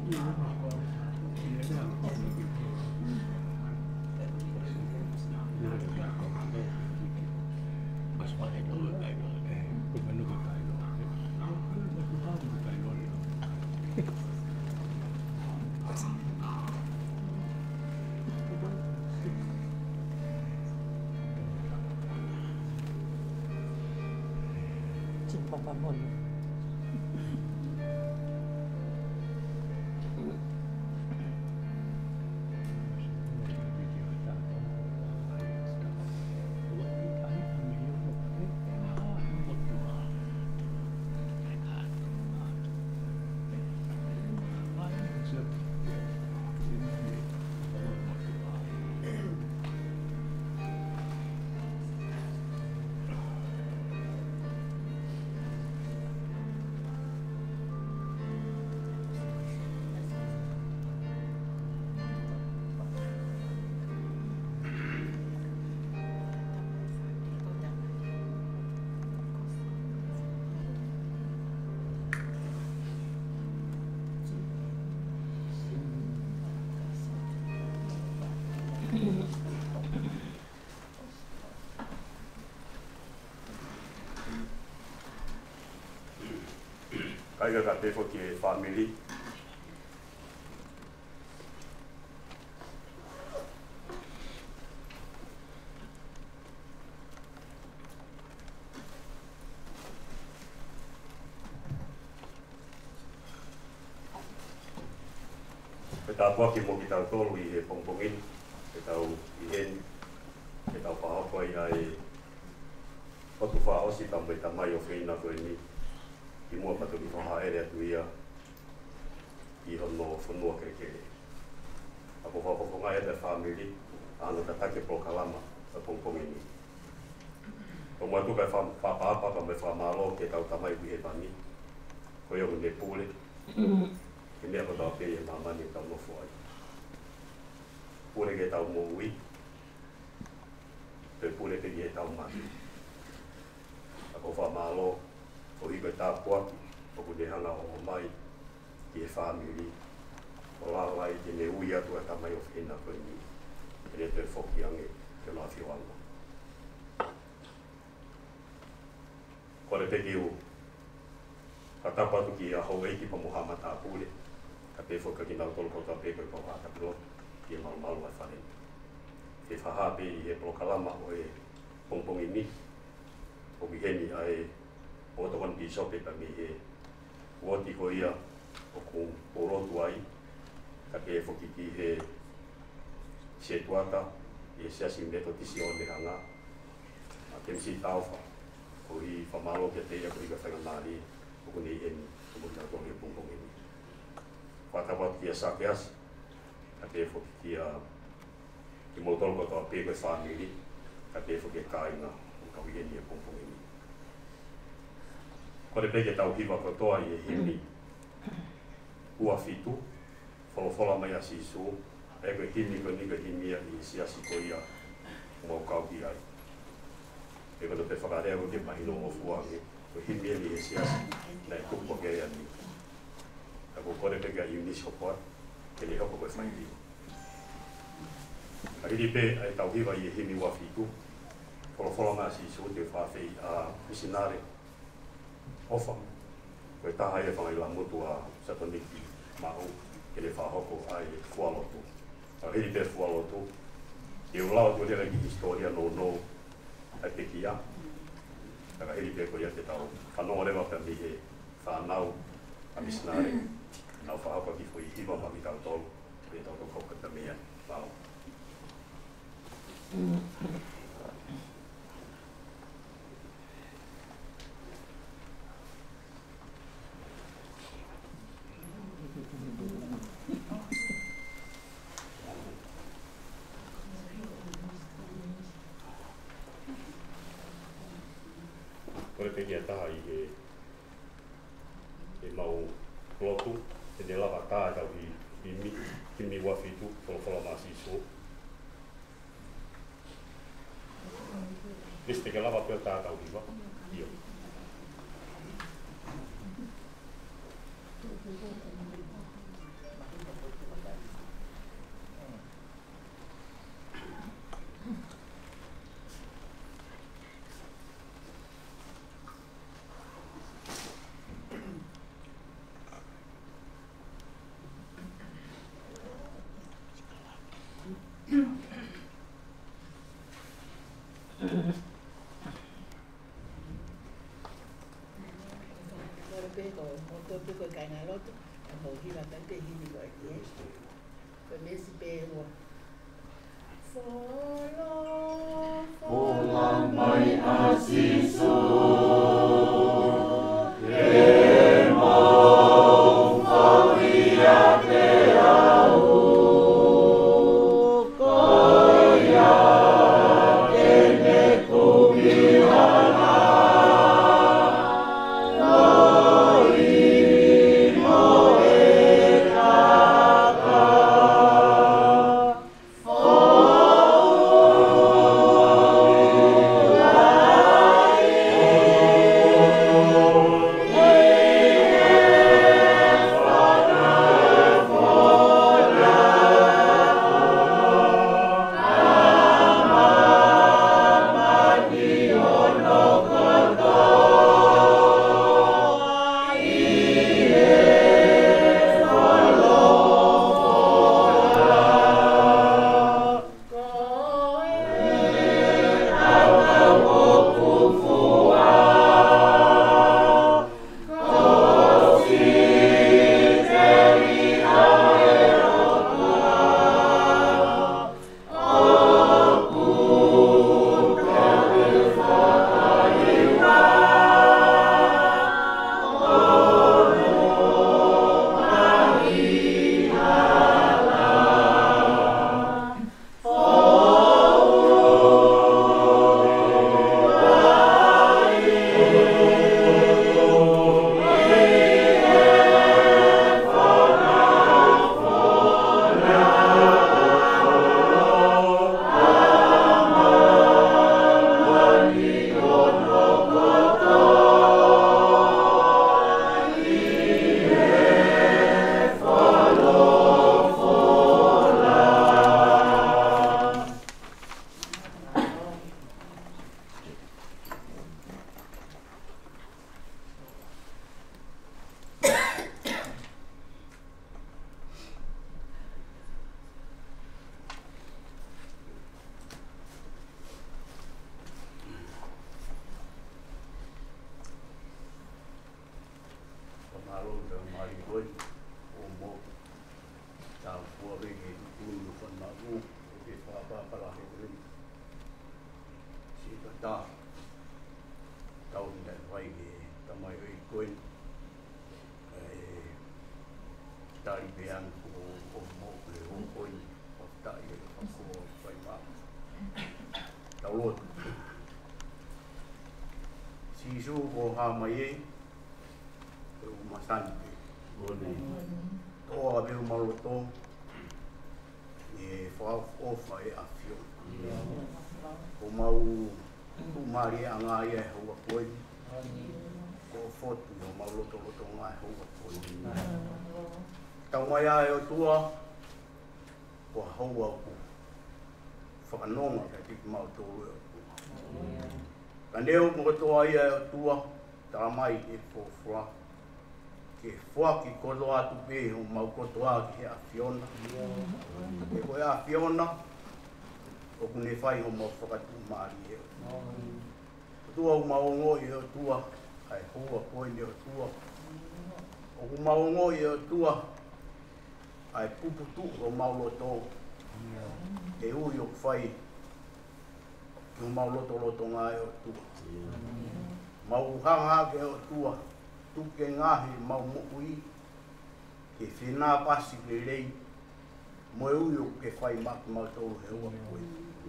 Papa Mono. Kaiga ka te whaki e whamiri. E tā puaki mo ki tau tolu I he pongpongin, e tau I hen, e tau pahapa I ai otu whaosi tambo I tamai o whina koe ni. I mua patu ki whaha ere atu ia I hono whanua kere. Ako whapoponga e te whamiri, anu ta take prokalama sa pongpongini. O mua tukai whapaapaka me whamalo ke tau tamai ki he tangi. Koe o me pule. Ke mea ko tau pēi e mamani tau nofo ai. Pule ke tau mo ui. Pe pule pe ki he tau mani. Ako whamalo o hiko tā puaki, o kune hanga o mai ki e whamiri, o lalai ki ne ui atu e tamai o whina koe ni, e ne te whoki ange ke lawhi wanga. Kore peki u, ka tapu atu ki a hau eiki pa Muhammad tā pule, ka te whoka ki nau tolu kota peko I pa waka pilot, ki e malu ai whare. Te whahape I he prokalama o e pongpongi ni, o ki heni ai o to one bishop e me he woti ko ia o ko rotu ai ka ke foki ki he se tuata e se asi meto tisi o le hanga a ke si taufa ko I famalo ke te ia ko I ka whanga nari o ko nei eni o mo ta ko he pongpong eni whakawat ki a sakeas ka ke foki ki a ki mo tolo ko to a peko e whamiri ka ke foki e kaina o ka wieni e pongpong eni. Kore peke tau hiwa kotoa I e himi ua fitu, wholofola mai a sisu, e koe himi koe nika himia I siasi ko ia mau kauki ai. E koe te whakarea ko ke mahino o fuange, koe himia ni e siasi, nei kupo ke ea ni. A ko kore peke a Eunice Hopoa, ke ni hoko koe whaiti. A hiri pe ai tau hiwa I e himi ua fitu, wholofola mai a sisu te whawhei a misinare, ofa, koe taha e whangai la mutu a Satoniki Mahu, ke le whahoko ai fualotu. A hiri pe fualotu, e ulau tu rea ki historia no ai pekia. Taka hiri pe ko ia te tau whanoa rewa pe mi he whanau a misinare, nau whahoko ki fui hiwa ma mi tau tolu, e tau toko kata mea whao. Kore te kia taha I he mau lotu, te ne lava tā tau I mi wafitu, wholofola masi so. Neste ke lava pēr tā tau hiwa, io. Kaneo mo toa ia tua tamai e fofua ke fua ki kolo atu pe o mau kotoa ki a fiona e ko a fiona o kune fai o mau whakatu maari e tua o maongo i o tua ai hua koe ni o tua o maongo i o tua ai puputu o mauloto e ui o whai ki o mauloto ngā e o tua mau hanga ke o tua tuke ngahi mau mokui ke whina pasi le rei mo e ui o ke whai maki mau tolu he ua koe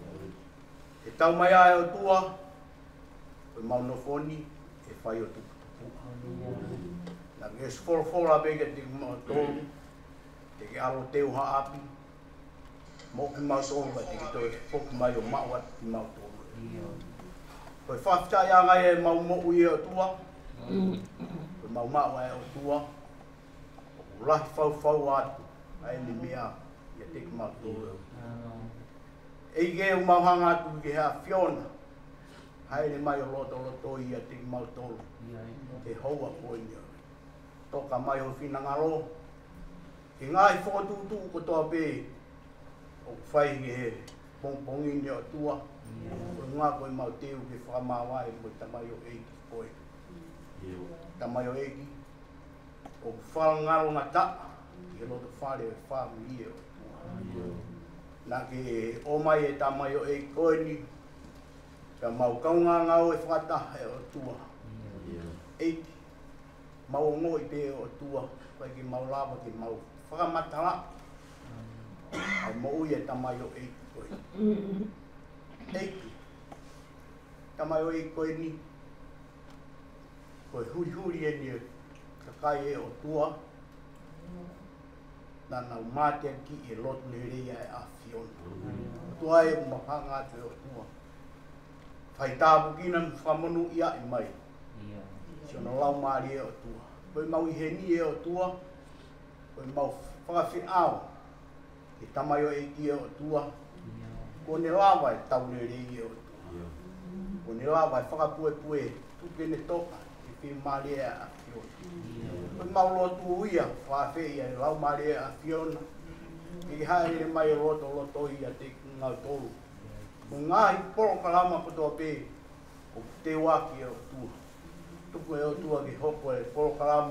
e tau mai a e o tua o mau nofoni e whai o tupu na ke sforfora bega te mau tolu te ke alo teu ha api mo ki mau tolu ka te ke toi foku mai o maua ki mau tolu koe whafta ia ngai e mau moku i o tua koe mau maua e o tua o lahi whau atu ai ni mea ia te ki mau tolu e ge o mau hanga atu ki hea Fiona hai ni mai o loto ia te ki mau tolu te houa koe ni o toka mai o whina ngaro ki ngai whotutu ko toa pē o whai ki he pongpongi ni o tua ngā koe mau teu ke whakamawai mo tamai o eiki koe. Tamai o eiki, o whalangaro ngā ta, i roto whare o whamili o tua. Nā ke o mai e tamai o eiki koe ni, ka mau kaunga ngau e whakataha o tua. Eiki, mau ngō i pe o tua, koe ki mau lava ki mau whakamatara. Ai mo ui e tamai o eiki koe. Eiki, tamai o eiki koe ni, koe huri e ni ka kai e o tua, nā nau mātea ki e lotu le reia e a Fiona. O tua e umahanga atu e o tua. Whai tāpu kina whamonu ia i mai. Siona lau maari e o tua. Koe mau i heni e o tua, koe mau whakawhi ao. E tamai o eiki e o tua, ko ne lawa e tau le rei e o tua. Ko ne lawa e whakapue tuke ne toka, e whi maari e a Fiona. Koe mau lotu uia, whawhi ia e lau maari e a Fiona. E haere mai e loto ia te ngau tolu. Mo ngāhi poro kalama kotoa pē, o te waki e o tua. Tuku e o tua ki hoko e poro kalama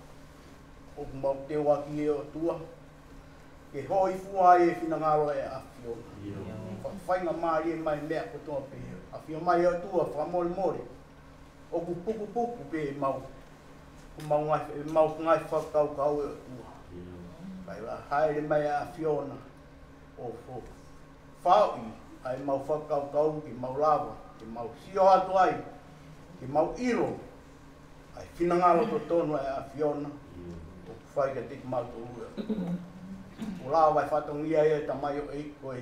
o mau te waki e o tua. Ke hoi fua e whinangaro e a Fiona. Whainga maari e mai mea kotoa pē. A Fiona mai e o tua, whamore. O ku puku pē mau. Mau ngai whakau e o tua. Kai la haere mai a Fiona. O whau i. Ai mau whakau ki mau lava, ki mau sio atu ai, ki mau iro. Ai whinangaro to tonu ai a Fiona, o whai ka tiki mau to ua. O lava ai whatongia e tamai o eiki koe.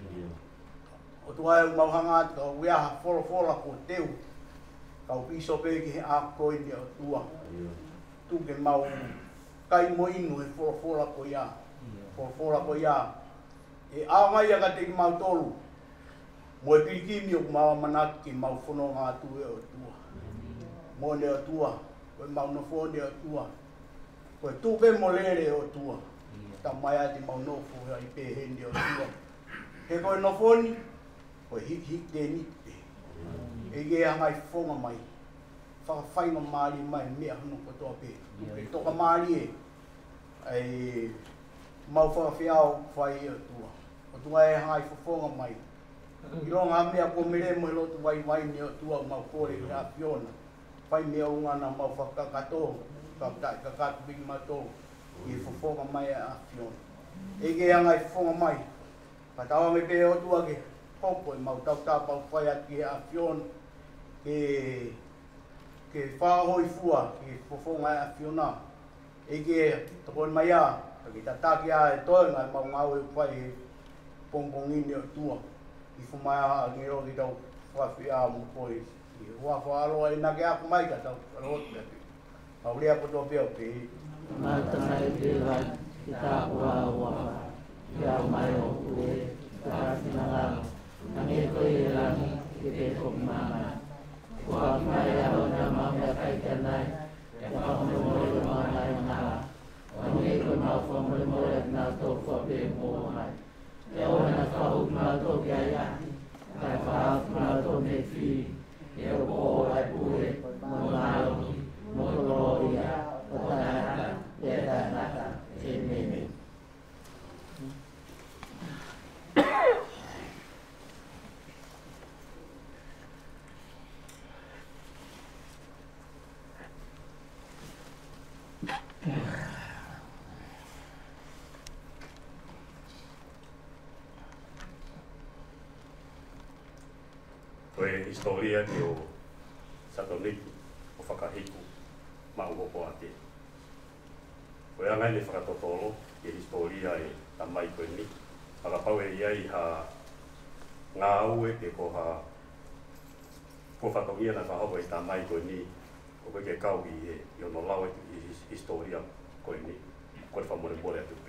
O tu ai mau hanga atu ka uiaha whora ko teu, ka u piso pe ki he a koe ni o tua. Tu ke mau kai mo inu e whora ko ia, whora ko ia. E a mai a ka tiki mau tolu. Mo e pirikimi o kumawa manaki ki mau whono ngā tu e o tua. Mo ne o tua, koe mau nofo ne o tua. Koe tupe mo lere o tua. Ta mai ati mau nofo i pe hende o tua. He koe nofo ni, koe hik te nipe. E ge angai whonga mai. Whakawhainga maari mai mea hano kotoa pe. E toka maari e. Ai mau whakawhiao whai e o tua. O tua e angai whonga mai. I ronga mea ko mere mo lotu wai ni o tua mau kore ki a Fiona. Whai mea unga na mau whakakato, kakatu bigi mato, i whawhonga mai a Fiona. Ege anga i whonga mai. Ka tawa me pe o tua ke hoko i mau tau tāpau whai ati a Fiona. Ke whahoi fua ki whawhonga a Fiona. Ege takoi mai a, taki tataki a e toenga i mau ngau e whai pongpongini o tua. I whumai a ngero ki tau whawhi a mu koe. I hua whaaloa i nake aku mai ka tau rote ati. Paurea koto pia o pe. Mātana e te rai, ki tā ua ua. Ia mai o kue, ka whina nange koe e rangi, ki te whumama. Kua mai a o na mamea kai tanai, e whakamore mai ngā. Nange koe mau whamore nā tō whape mō mai. E ona whau mā tō kia iaki, kai whau mā tō me whi, e o pō ai pūre, mō ngā roki, mō tō ia, o tanaka, e tanaka, e meme. Koe historia ki o Satoniki, o whakahiku, mauhopo ate. Koe angai le whakatotolo, ki historia e tamai koe ni. Whakapau e iai ha ngā aue ke ko ha ko whatongia na whahopo e tamai koe ni. Ko koe ke kau i ono lau e historia koe ni. Koe whamore mole atu.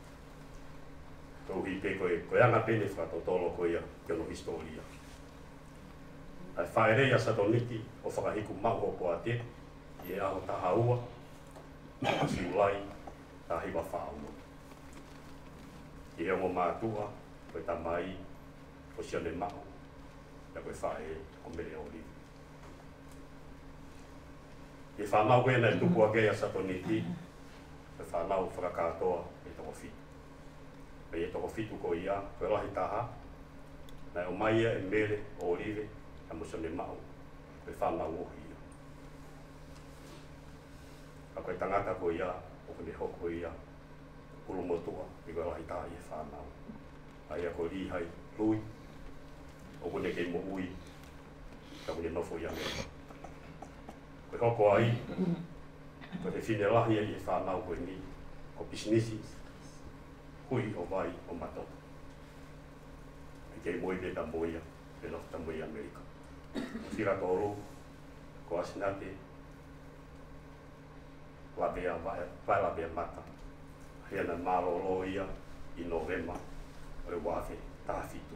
Koe hi pe koe anga pene whakatotolo koe ia ki ono historia. Ai whaerea Satoniki o whakahiku mauhopo ate, i e aho tahaua, siulai, tahiwa whaua. I e ongo mātua, koe tamai, o sione mau. ya koe whae o mele o liwi. E whanau koe nei tupu a kea satoniti, e whanau whakakatoa e toko fitu. E toko fitu ko ia, koe lahi taha, nei o maia e mele o liwi, a musone mau, koe whanau o hia. A koe tangata ko ia, o kone hoko ia, ulu motua, i koe lahi taha i e whanau. Ai a ko lihai, lui, o kone kei mo ui, ka kone nofo ia mea. Koe hoko ai, koe te whine lahi i e whanau koe ni, ko pisinisi, hui o vai o matota. E kei moi me ta moia, e lof ta moia Amerika. Whira tōru, ko asinate, labea vai labea mata. Hiana marolo ia, i Novemba, o le wafe, tāwhitu.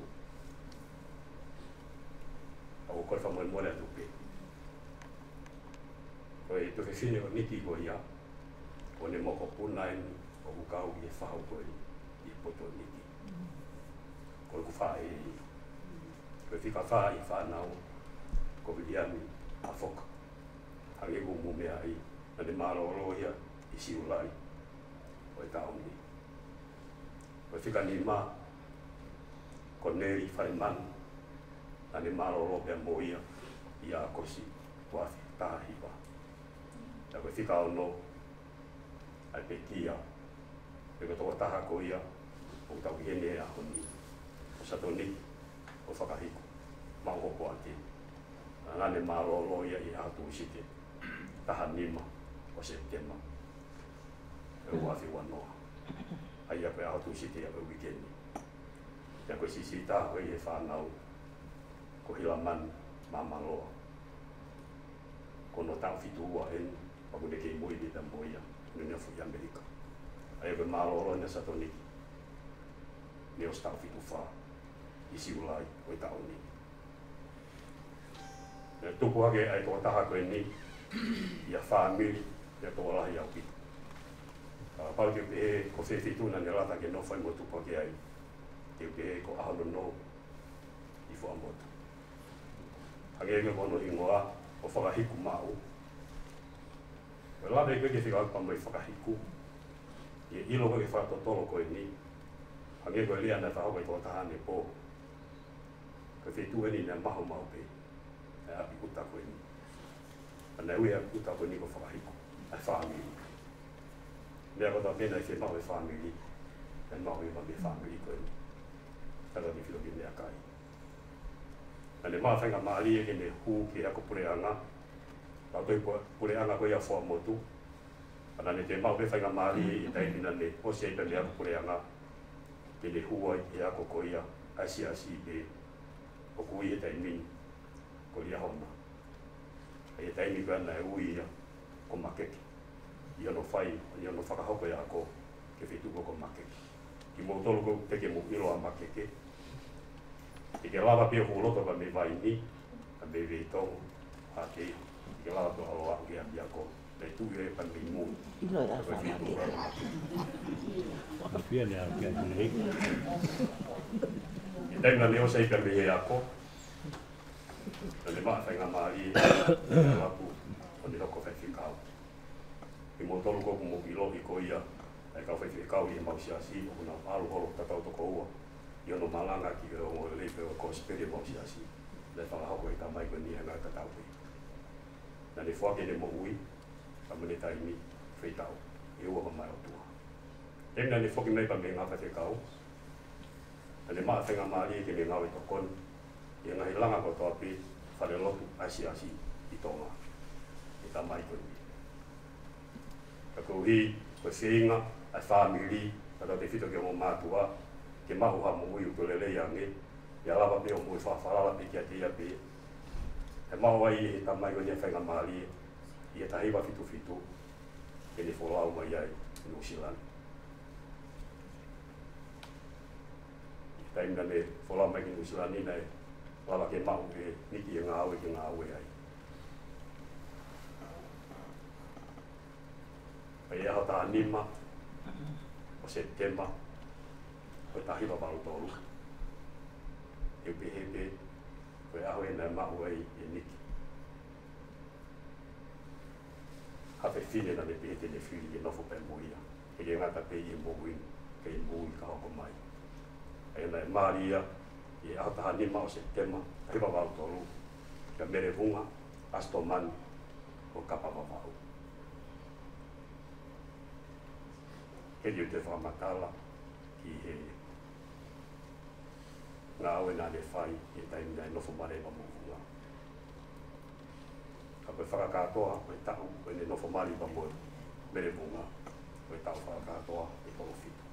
Au koe whamoe mole atu pe. Koe tuke whine o niki ko ia, o ne moko punaen o ukau i e whahau koe i poto niki. Koe ku whae i. Koe whika whae i whanau, ko wiliami a whoka. Hange ku mumea i, na ne marolo ia i siulai, o e taoni. Koe whika ni ma, ko neri whae manu, na ne marolo pia moia i a kosi wafi tāhiwa. Ja koe whika o no, ai pe kia, pe koe toko taha ko ia, o tau hene e aho ni, o sato ni, o whakahiku, mau hoko ake. Nga ne marolo ia i atu usite, taha nima, o September, e wafi wanoa. Ai a koe atu usite a koe wikendi. Ja koe sisi taha koe i e whanau, ko hilaman mamaloa. Kono tau fitua en, paku ne kei moi bita moia, nune fu i Amerika. Ai koe malolo ne sato niki, ne os tau fitu wha, i siulai o i tau ni. Tupu hake ai toa taha koe ni, i a whamiri, i a toa lahi au pitu. Pau te upehe ko whewhituna ne rata ke no whai mo tupu hake ai, te upehe ko ahalo no, i fua motu. Hake enge kono ingoa, o whakahiku mau. Koe lawe koe ke whika mai whakahiku, i ilo koe ke whakatotolo koe ni, hake koe lea nei whahau i tō tahane pō. Koe whetu eni nei maho mau pe, e api uta koe ni. Nei ui api uta koe ni ko whakahiku, ai whamiri. Mea kota pena i whe maho e whamiri, e maho i mami e whamiri koe ni. Taka ni whilo ki mea kai. Ane maa whainga maali e ne hu ki ako pureanga. Pau toi pureanga koe ia wha motu. Ana ne te mau pe whainga maali e taimina ne osia i pe ako pureanga. Ke ne hua i ako koe ia asi pe o kui e taimin ko lia hona. E taimi koe ana e ui ia ko makeke. I ano whai, i ano whakahoko ia ako ke whituko ko makeke. Ki mo tolu ko teke mo ilo a makeke. I ke lava pia huloto ka me vai ni, ka me vei tongu, a kei, i ke lava toa aloa ke a ko, me tui e pan me mui. Ilo e a whanau. Whakawhia ne a kia tui. I taimina ne osa i ka me he ako, na le maa whainga maari, lapu, o ne hoko whaiwhikau. I mo tolu ko mo ilo i ko ia, ai ka whaiwhikau i e mausiasi, o kuna alu holo tatau toko ua. I ono malanga ki o ngō leipe o kōspere mausiasi, le whakahoko i tamai koe ni hanga tatau koe. Na ne whake ne mo ui, ka mune taimi, whaitau, i ua mai o tua. Emina ne whoki mei pa me ngā whaiwhikau, na ne maa whenga maari ke me ngau i tokon, i ngahi langa ko toa pi, whare lotu asiasi i tonga, i tamai koe ni. Ka kouhi, koe whiinga, ai whamiri, kata te whito ke o mātua, ke mahu ha mo ui ukulele iange, i alawa pe o mui whawharala pe kia te ia pe. He mahu ai e tamai koe nia whainga maari, i e tahiwa fitu, ke ne wholau mai ai, New Zealand. I taimina ne wholau mai ki New Zealand ni nei, lawa ke mahu e niki e ngā aue ke ngā aue ai. Pai e hata anima, o September, o tahiwa waru tolu. E upehepe, koe aho e nai mahu ai e niki. Hape whine na me pehe tene whiri e nofo pe muia. E ke ngata pe i e mohuini, ke i mui ka hoko mai. E nai Maria, i aho taha nima o Septema, hiwa wau tolu, ka mere vunga, asto mani, o kapa wawau. He liu te whamatala ki he ngā aue nā le whai e taimi nai nofo marewa mōhunga. Ka koe whakakātoa, koe tahu, koe ne nofo marewa mō mere vunga, koe tahu whakakātoa e tolo whitu.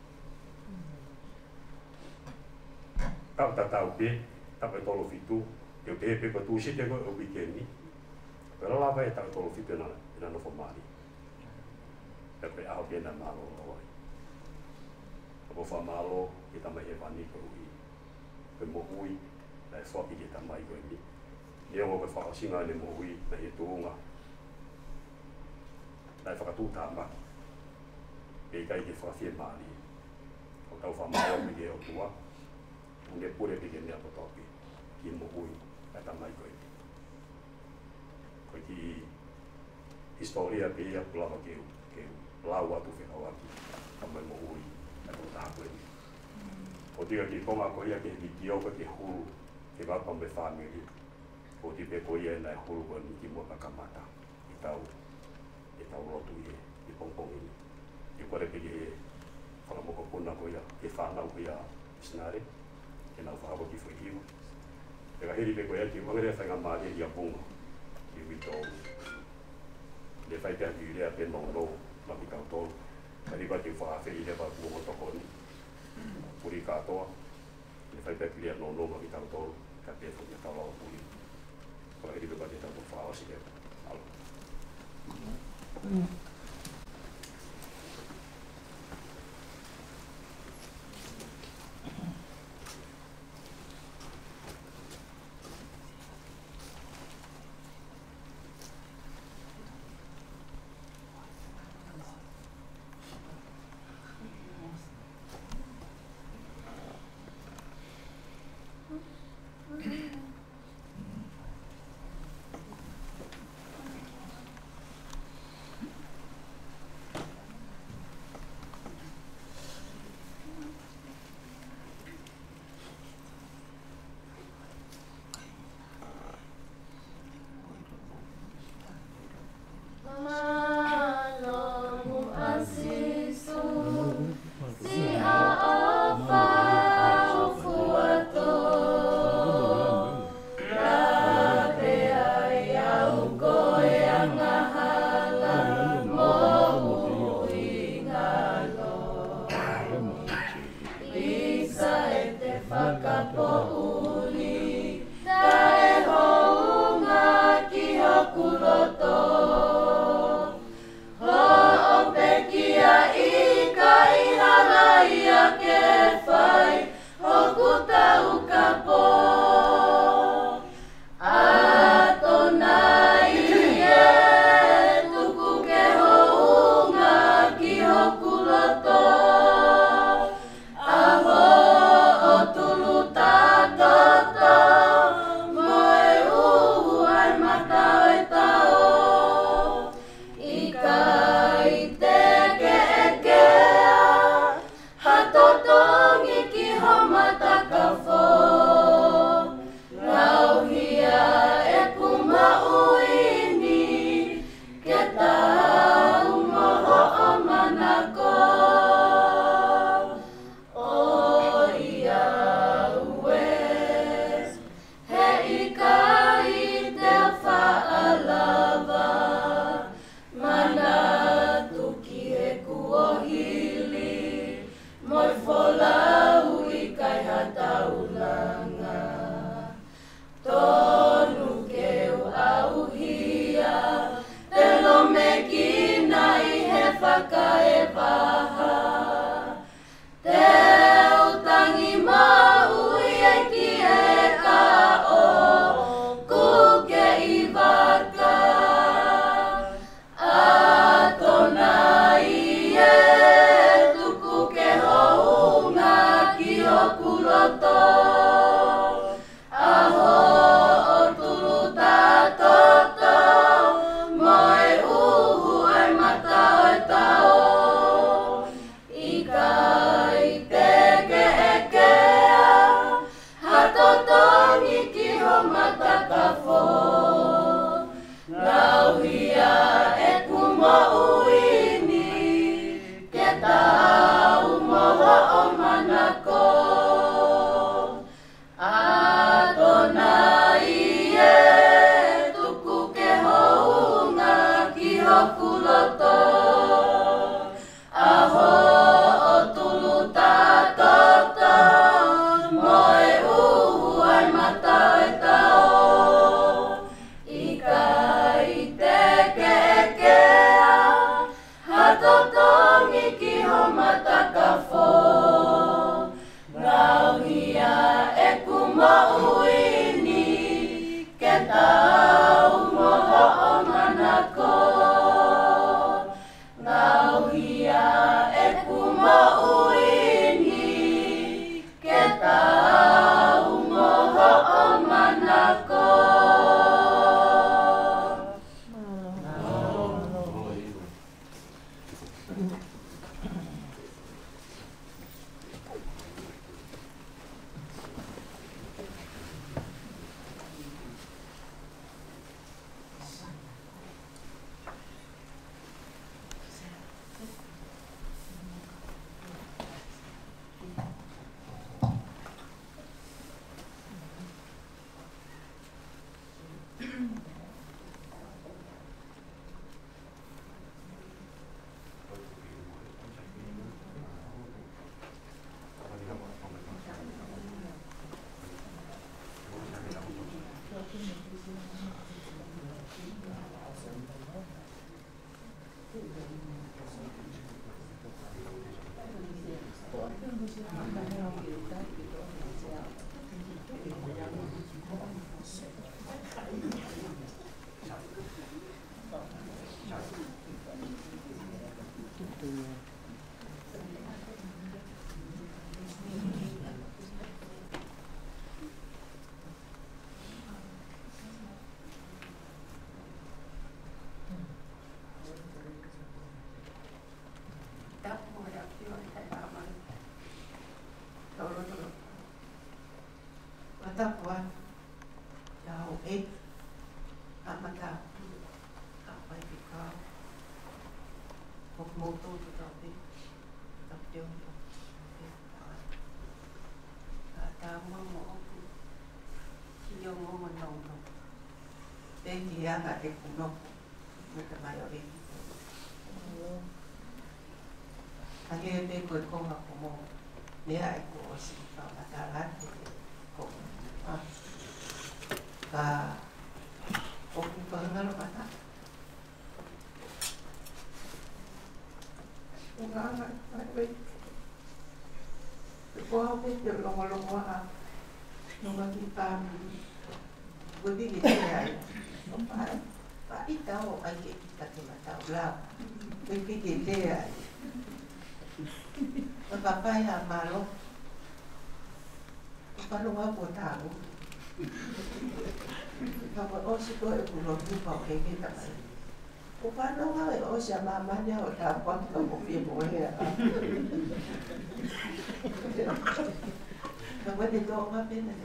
Tau tatau pe, tau e tolo whitu, te o pehe pe koe tūsite koe o wikendi, koe lalawa e tau e tolo whitu e nā nofo marewa. E koe aho pena malo loai. Ko whamalo ki tamai he wani ko ui. Koe mo ui, na e whapi ki tamai koe mi. Ni ongo koe whakasinga ne mo ui, na he tuunga. Na e whakatūta maki. Pei kai ki whakawhia maari. Ko tau whamalo mi ke o tua. Unge pure pi ke nea potopi. Ki mo ui, na tamai koe mi. Koe ki historia pe ia pulawa keu. Lau atu whekawaki, kamai mo ui, e tō tākoe ni. O tika ki konga ko ia ke hiki oka ke huru, ke wapa me whāmiri. O tipe ko ia e nai huru ko ni ki mua kakamata, i tau rotu i pongpongi ni. I kore pe ke whakamoko puna ko ia, ke whanau ko ia sinare, ke nau whakawa ki whakiwa. E ka heri pe ko ia ki wangere whainga maare i a bunga, ki wito. Le whaipea ki urea pe nongo, maki kautoro, kari wati whaafei lewa kuongo toko ni. Puri katoa, le whaipea ki lea nono maki kautoro, ka peto ni a taulawa puri. Kora hiri pe wati tau whaawasi lewa. Alo. Adonai, tuku ke hounga Tapua jauh amata apa itu kau motor tu tapi tapi untuk tamu mau kio mau menong dan dia nggak dikunok mereka mayor itu akhirnya dia ikut kau nggak mau dia ikut si kau masalah kau ka oku pangalo mata unga ai ko hape te longo ha no ma kita budi ni ai pa ita o ai ke kita te mata la pe ke te ai pa pa ya malo pa lo wa botago kalau osi ko e pulo tu pa ke ke ta mai o pa no ga e osi mama ne o ta pa ko mo pi mo he a ka wa de to ma pe ne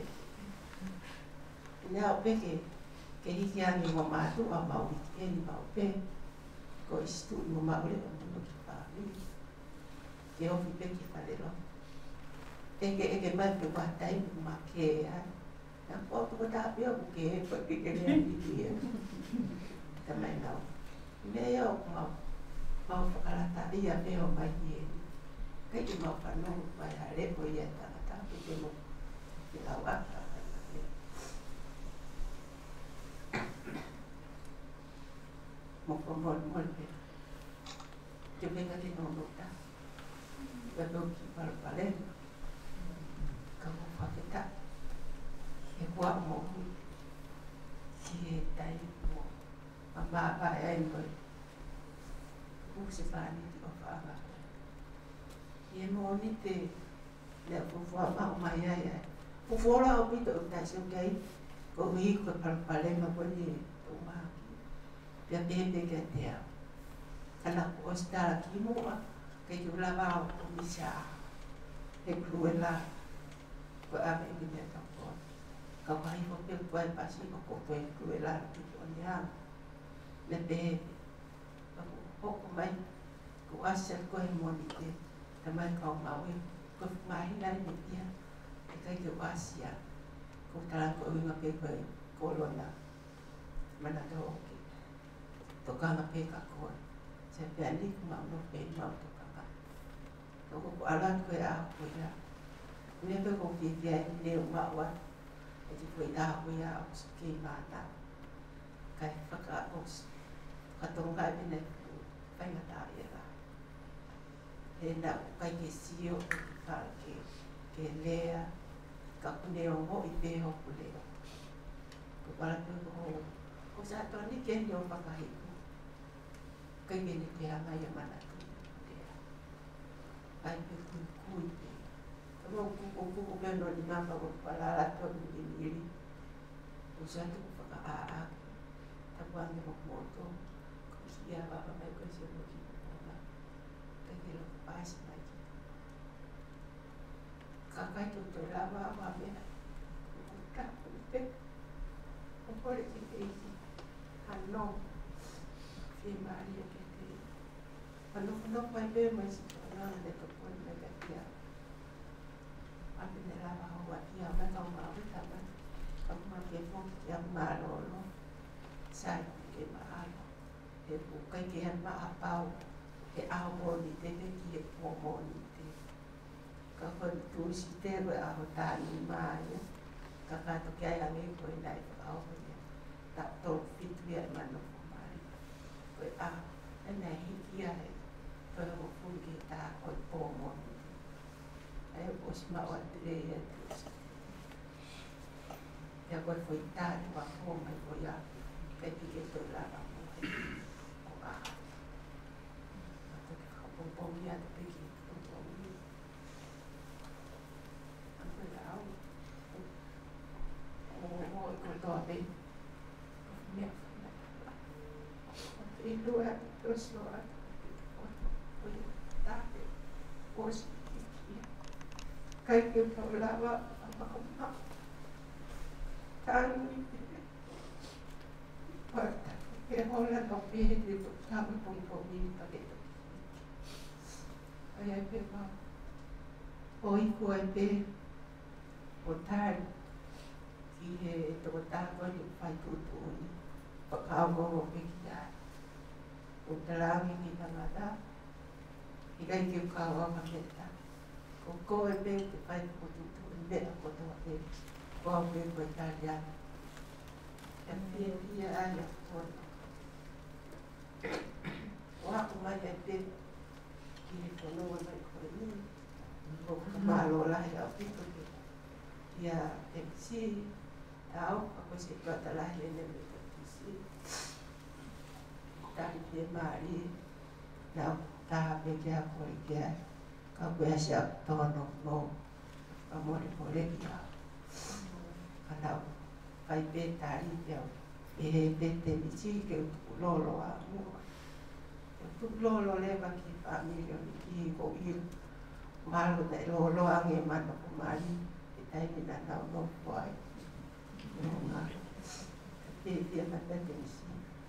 o pe ke hi ya ni mo ma tu a ma o ke ni ma o pe ko istu mo ma o le mo ki pa ni ke o pe ki pa le lo ke ma tu pa tai ma ke ya yang kau tu tak biar bukan pergi kerja di dia, teman kau. Ini ya mau kalau tak dia biar bayi, kai cuma panu bayar lepo ya tak tapi cuma dilawat. Mau komon dia, cuma kali nombor tak, belum balik, kamu pakai tak. E kua mo si tai mo ama ba ai mo u se ba ni o fa ba e mo ni te le fu fa ma ma ya ya fu fo la o pito ta se kai ko mi ko pa le ma ko ni o ma pe pe ke te a kana ko sta ki mo ke ju la ba o mi sa e cruela ko a me ni ta kau hai ko pe ko ai pasi ko pe ko la tu ya le pe ko mai ko asel ko mo ni te tamai kau mau ko mai la ni dia e kai ko asia ko ta ko nga pe ko lo na mana to ke to ka na pe ka ko se pe ali ko ma no pe ma to ka ko ala ko ya ko ya ni pe ko ki dia ni ma wa jadi kuita kuya uski mata kai faka us katong kai bine kai mata ira enda kai ke sio ka ke lea ka kuneo ho ipe ho kuleo ko para tu ko sa to ni ken yo pakai kai bine ke ama ya mana tu ai pe ku Kalau aku kan orang di mana kalau pada atau di diri, usaha tu pakai tapi anda motor, kia apa mereka semua kita, kita pas lagi. Kakak itu terlalu apa ya? Tak betul. Apa kita ini? Ano, firman dia kita. Ano pada masih orang ada kepun mereka dia. Aku dah bawa dia mereka mau kita kamu makin mau yang malu lo saya ke malu bukan dia mak apa ke awal ni dia dia mau ni kalau tu si dia awal tani mana kakak tu kaya yang itu naik awal dia tak tahu fit dia mana mana naik dia kalau pun kita mau si maua te rea te koe foi tāre wa ko mai ko ia kai ki to la ba ko a to ka po ia te ki po ia a la o ko to be me e do é o senhor o tá os kai ke lava apa tan porta ke hola no pire de sabe com mim para que aí é pega oi ko é pe o tal que é to tá com o pai tudo para cá o que já o trabalho que tá lá e aí que o carro vai meter o ko é pe que faz tudo bem a foto é qual é o italiano é dia a foto o a mais é pe que falou vai correr o malo lá é o tipo que ia MC ao a coisa que trata lá ele tá de mari não tá bem a coisa que é cabeça tono no amor por ele kalau kai pe tari pe e pe te michi ke lolo a mo tu lolo le ba ki família ki ko ir malo de lolo a nge man ko mari e tai ni na no foi no e na te si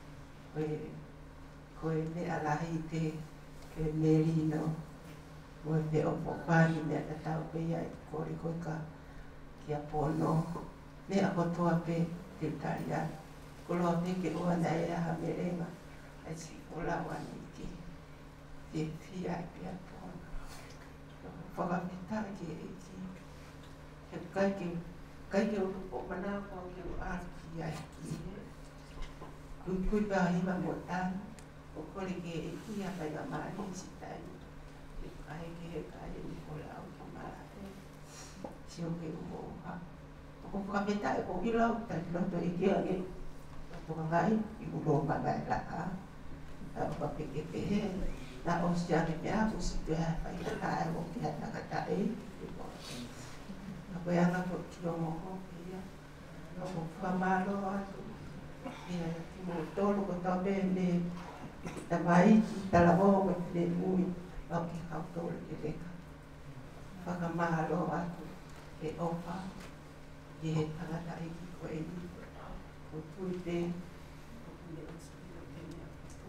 ko ne ala ite ke merino mo te o pani ne ta pe ya ko ri ko ka ki apono me a kotoa pe te italiano. Koloa pe ke oa na e aha merenga. Ai si ola wani ki. Te fia e pe apono. Whakapita ke e ki. He kai ke urupo mana ko ke o arki ai ki. Kui pa hima mo tani. O kore ke e ki a kai a maari si tai. Ke kai ke he kai e ukola au ka maare. Si o ke uho ha. Ko kapita ko ilau ta no to ike ake to ngai I ulo ma ba la a ko pe ke na o sia ke ya ko si te ha pai ta o ke ta ta e ko ya na ko tio mo ko ya no ko fa malo a ya mo to lo ko ta be ne ta mai ta la bo ko te mui o ke ka to le ke fa ka malo a ke o fa e tangata I ki ko e ni o tui te o tui e spiro te mea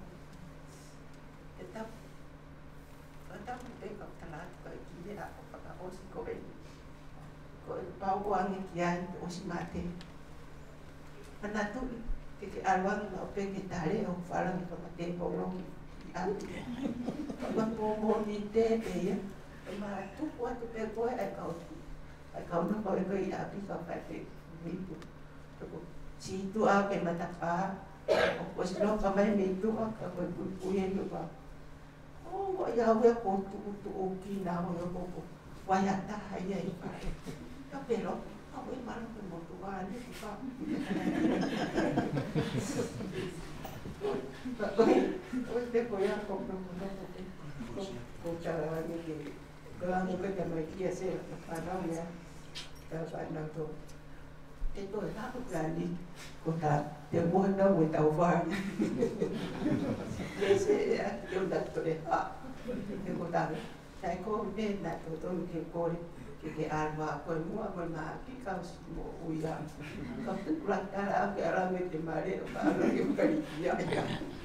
e tap te ka talat ko e ki mea o paka osi ko e pau o ange ki ai o si mate ana tu ke alwang na o pe ke tare o wharangi ko na te po longi ma po mo ni te e ia ma tu ko atu pe koe ai ka o kau na kau ko I api ka pate mitu to si tu a ke mata pa o ko sino ka mai mitu ka ko ku ye no pa o mo ya we ko tu o ki na o yo ko wa ya ta ya I pa ka pero a we mar ko mo tu wa ni pa o te ko ya ko no ko cha la ni ke Kalau mungkin kami kiasi apa ya, kalau nak tu, itu aku berani, kota dia buat dah buat tahu faham. Biasa ya, dia dah tu deh, dia kota, saya kau ni nak tu mungkin kau ke alwa, kau mua kau nak kau semua uyam, kau tu pulang cara ke alam itu mari, alam itu bukan dia ya.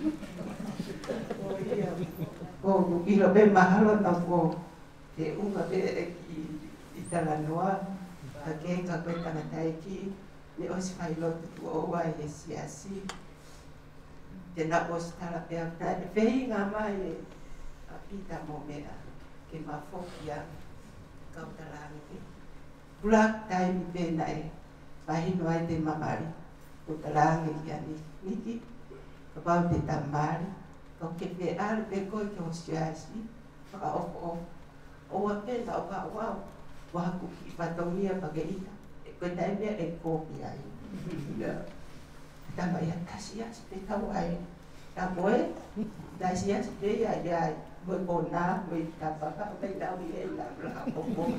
Oh iya, kau mungkin lebih mahal atau te unga pe I talanoa a ke ka koe tangata ki me o si whai lotu tu o wai e siasi te na o si tala pe amta e whei ngā mai a pita mo mea ke ma whokia kautalani ke Black time pe na e wahino ai te mamari o talangi ki ani niki ka pau te tamari ka ke pe ale pe koe ke o siasi ka o o a pena o ka wau waku ki patomia pagaita ko taimia e kopi ai tamba ya kasia se tawai taboe dasia se ya mới còn na mới tập và các tay đau bị hết là không có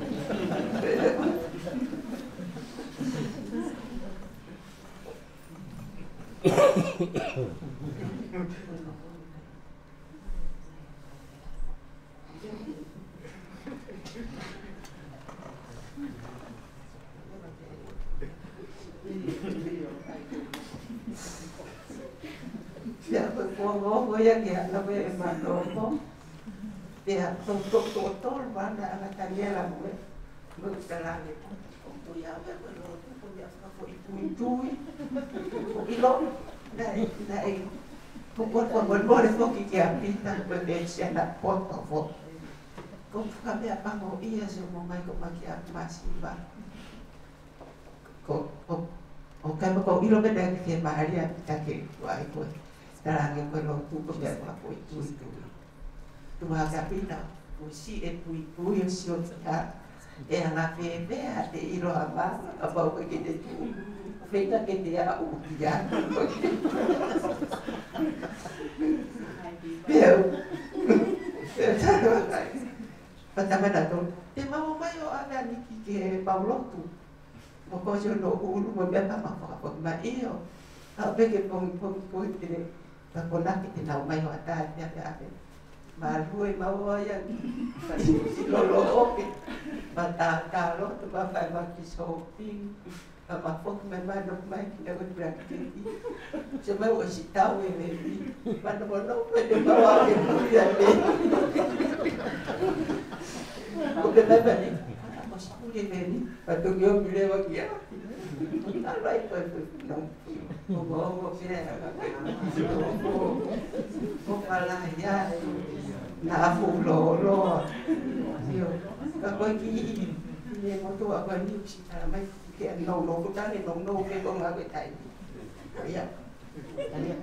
ya pues como voy a quedar la voy a mandar dia betul banda anak kalian lah gue berjalan itu untuk ya berlalu punya apa itu ilo dari pukul boleh kita pintar berdesia nak foto kau kami apa mau iya semua mai kau maki masih bah kau kau ilo beda kita Maria kita ke wah itu dalam kalau tu kau biar apa itu Tuha kapina, pusi e pui sio ta e ana pepe a te iro aba aba o ke te tu feita ke te a u ya pero patama da to te mau mai o ana ni ke Paulo tu mo ko jo no u mo be pa ma ma io a pe ke pong te pa pona ke te na mai o ata ya Marui mau yang lolo oke mata kalau tu bapak maki shopping apa pun memang dok mai kita berarti cuma wasi tahu ini mana mana pada bawa itu ya ni bukan apa ni apa sekali ni patut dia pilih bagi ya kalau itu mau pilih mau kalah ya na fulo yo kako ki ni mo tu apa ni si ta mai ke no ku ta ni no ke ko nga ke tai ya ya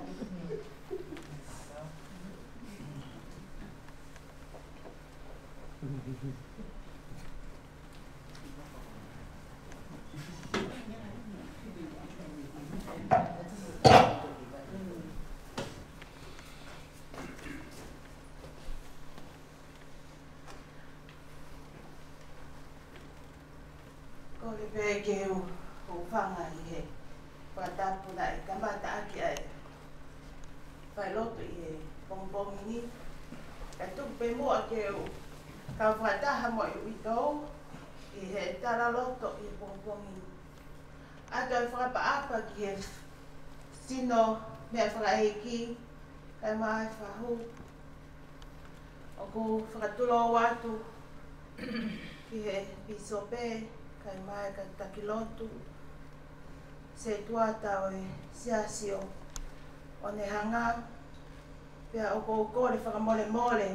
que o fanga i para pula e kamata aki ai vai loto i pompom ni e tu pe mo ke o ka fata ha mo i to i he tara loto i pompom ni a to fra pa apa ki sino me fra eki ka mai fa hu o ko fra tu lo watu ki he pisope kai mai ka takilotu se tuata o siasio o ne hanga pea o ko le whakamole mole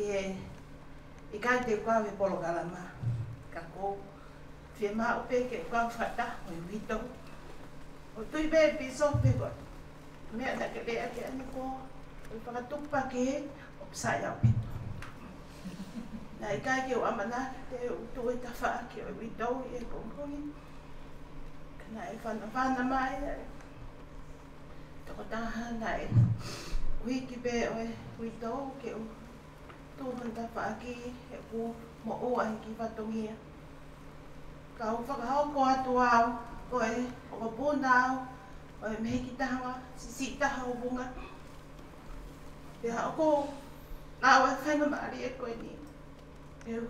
i kai te kwa me polo kalama ka ko fie maa o peke kwa whata o i wito o tui be piso peko mea na ke lea ke ane ko o i whakatupa ke o psaya o pito na i kai ke o amana te utu e ta wha ke o wito i e kongkongi kana e whana mai toko taha na e wiki pe o e wito ke o tuhan ta wha ki e ku mo o ai ki whatongia ka o whakahau ko atu au ko e o ka pūna au o e mehi ki taha si taha o bunga pea o ko na o e whainga maari e koe ni eu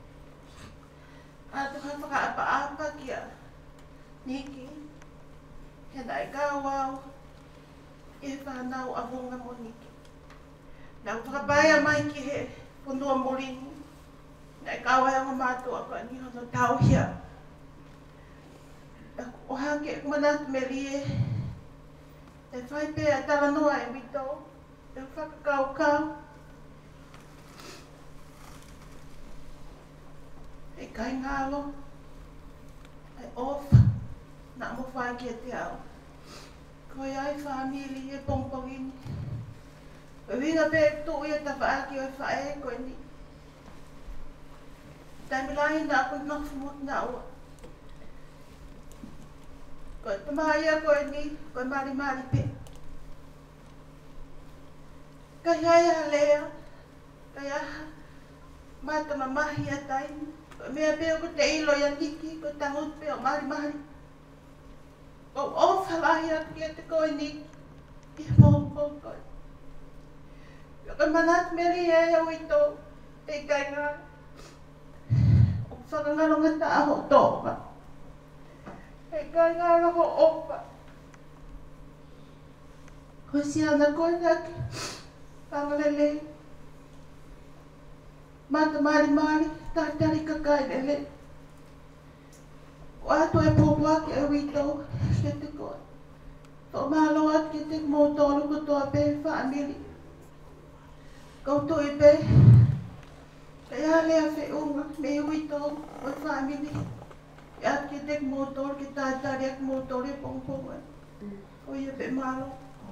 ato ka whakaapa ki a niki he nai kau au e whanau a bunga mo niki nau whakapaya mai ki he punua morini nai kau ai o mātua ka ni hono tau hia o hake manatu me rie e whai pēa tala noa e wito e whakakau kau e kai ngalo e ofa na mo whai ki te au ko ai family e pongpongini e winga pe tu ia ta wha ki o whae ko ni Taimilai na ako naksumot na ua. Ko pamaya ko ni ko mari pe. Kaya ya lea. Kaya mata mamahi atai. Ko mea pe ko te ilo ya niki ko tangut pe o mari. Ko o falahi aki te ko ni. Ki mo ko. Ko manat meri ya wito. Te kai nga. Whakangaronga ta aho tōpa. E kai ngā roho opa. Ko si ana koe naki. Pangalele. Mata mari. Tātari kakai lele. Ko ato e pōpua ki e wito. Ke te koe. Tō mālo at ki te mōtoro ko tō pe whaamiri. Koutou i pe. Kaya lea whiunga, me wito o whamini. At ki tek motor, ki tātari ak motor e pongponga. O ia pe malo.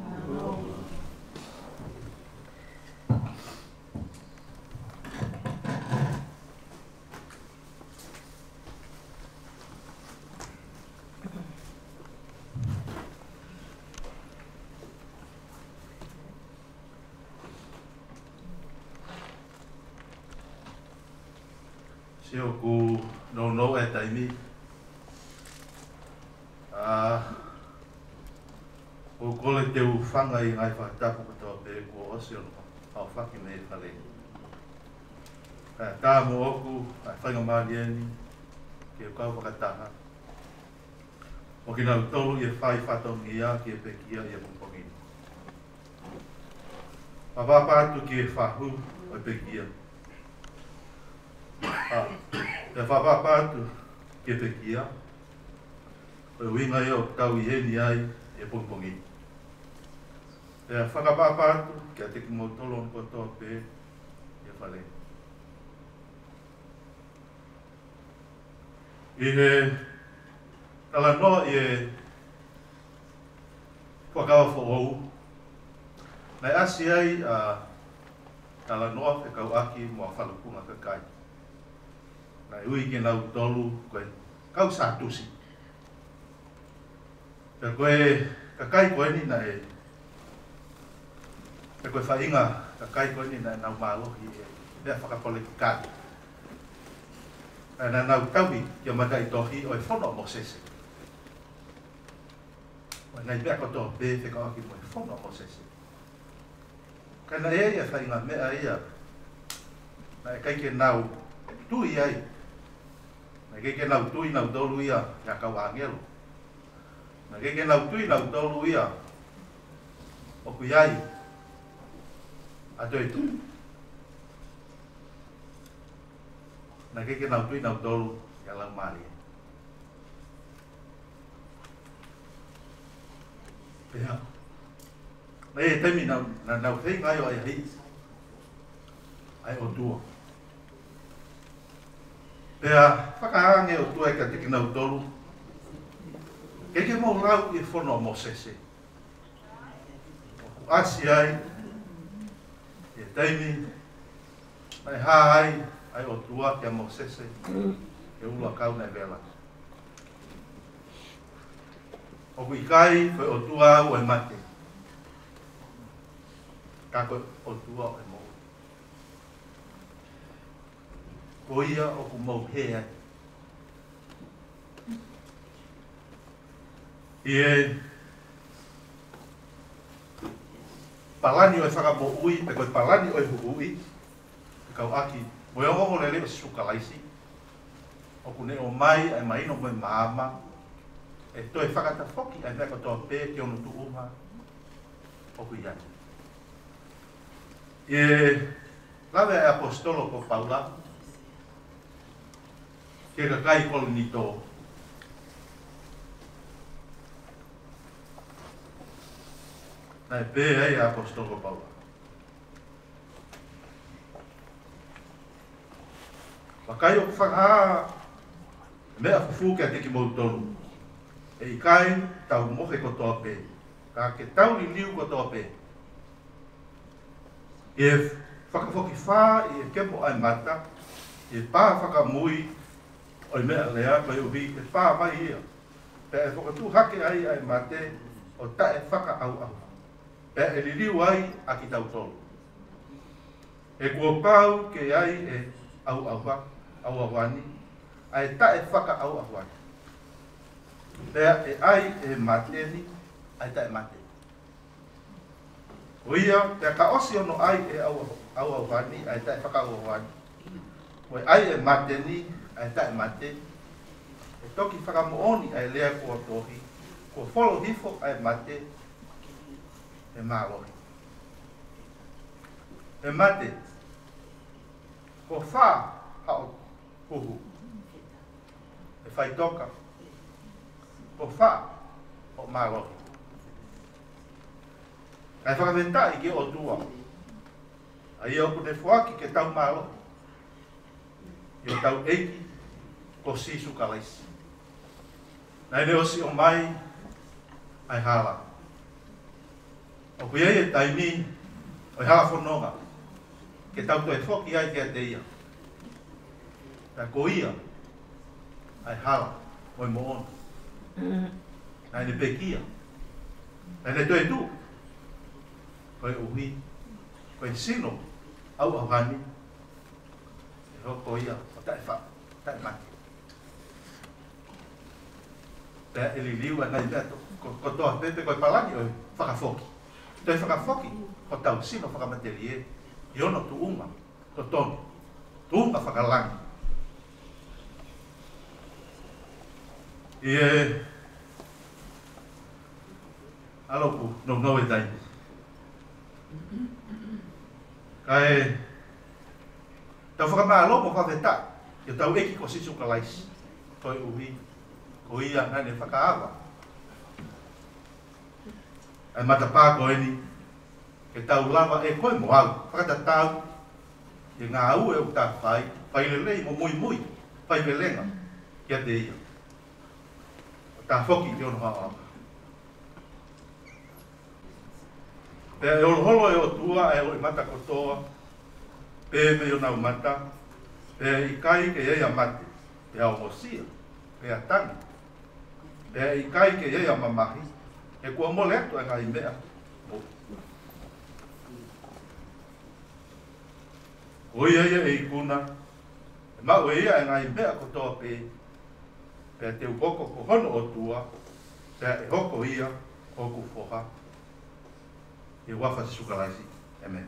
Sio ku no e taimi. O kole te whanga I ngai whakatapu katoa pe ko osio au whaki me whale. Tā mo oku, ai whainga maari eni, ke kau whakataha. O ki nau tolu I whai whatau ni a ki e pekia I a pongpongini. Whapapatu ki e whahu o pekia. Te whapapatu ki e pekia. O winga I o tau I heni ai e pongpongini. Te whakapapatu ki a teki mo tolo on kotoa pe I whale. I he tala noa I e whakawa whaou. Nei asi ai tala noa e kau aki mua whalupunga kakai. Nei ui ki nau tolu koe kau sātusi. Te koe kakai koe ni na e te koe whainga kakai koe ni na e nau mālohi e mea whakapole ki kāti. Nā nau taui ki a mata I tohi o e whono mo sese. Nei mea kotoa pē te kau aki mo e whono mo sese. Kana e ia whainga mea ia. Nā e kai ke nau tui ai. Nā kai ke nau tui nau tolu ia ia kau angelo. Nā kai ke nau tui nau tolu ia o kui ai. A toi tu. Nā kai ke nau tui nau tolu ia lau maari. Pea. Nā e teimi nau tei ngai o ai hei. Ai o tua. Pea whakaange o tua e ka teki nau tolu. Keke mo lau I whono mo sese. Asi ai. E teimi. Nai hai. Ai o tua kia mo sese. E ula kau nei vela. O kui kai koe o tua au e mate. Ka koe o tua o e mo. Ko ia o ku mau he ai. I e palani o e whakamo ui, te koe palani o e hui, kau aki, moe o lele o suka laisi, o kune o mai, ai mai no moe maama, e toi whakata whoki, ai mea katoa pē ki ono tu uma, o kui ai. I lawe e apostolo ko Paula, ke ka kai koloni tō. Nai pē ai apostolo Paula. Wakai o whakaha mea fufu kia teki mou tonu. E I kai tau mohe kotoa pē. Ka ke tau li liu kotoa pē. E whakawhoki whā I e kepo ai mata. e pā whakamui o i mea lea koe uhi e pā mai ia. Pe e whakatu hake ai ai mate o tae whaka au au. Pe e liliu ai a ki tau tolu. E kua pau ke ai e au au awani, ai tae whaka au awani. Pea e ai e mateni, ai tae mate. O ia, pea ka osi ono ai e au awani, ai tae whaka au awani. O ai e mateni, ai tae mate. E toki whakamooni ai lea kua tohi, kua wholo hifo ai mate, e mālohi. E mate, ko whā hao kuhu, e whai toka, ko whā o mālohi. Kai whakaventai ki o tua, a ia oku ne fuaki ke tau mālohi, i o tau eiki ko sisu kalaisi. Nai ne osi o mai ai hala. O kui e taimi o i hala whanonga, ke tau koe whoki ai kia te ia. Pea ko ia ai hala o i moona. Nai ne pekia. Nai ne toi tu. Koe uhi. Koe sino au au hani. E hoko ia o tae wha, tae maki. Pea e li liu a nai pea ko toa pepe koe palani o whakafoki. Toi whakafoki ko tau sino whakamateri e. I ono tu unga, to tonu. Tu unga whakalangi. I e aloku no e taini. Kai tau whakamalo mo whaweta. Ia tau eki ko sisu kalaisi. Toi uhi. Ko ia nane whakaawa. Ai matapā ko eni. Ke tau lava e koe mo au. Whakatatau. E ngā au e uta whai. Whai lelei mo mui mui. Whai velenga. Kia te ia. O tā whoki te ono hao. Pea e holo e o tua e o i mata kotoa. Pea me o nau mata. Pea i kai ke eia mate. Pea o mosia. Pea tangi. Pea i kai ke eia mamahi. E kua mole atu e ngai mea. O ia ia e ikuna. E mau e ia e ngai mea kotoa pe. Pea te ukoko ko hono o tua. Pea e hoko ia. Hoku foha. E wafa se sukalaisi. Amen.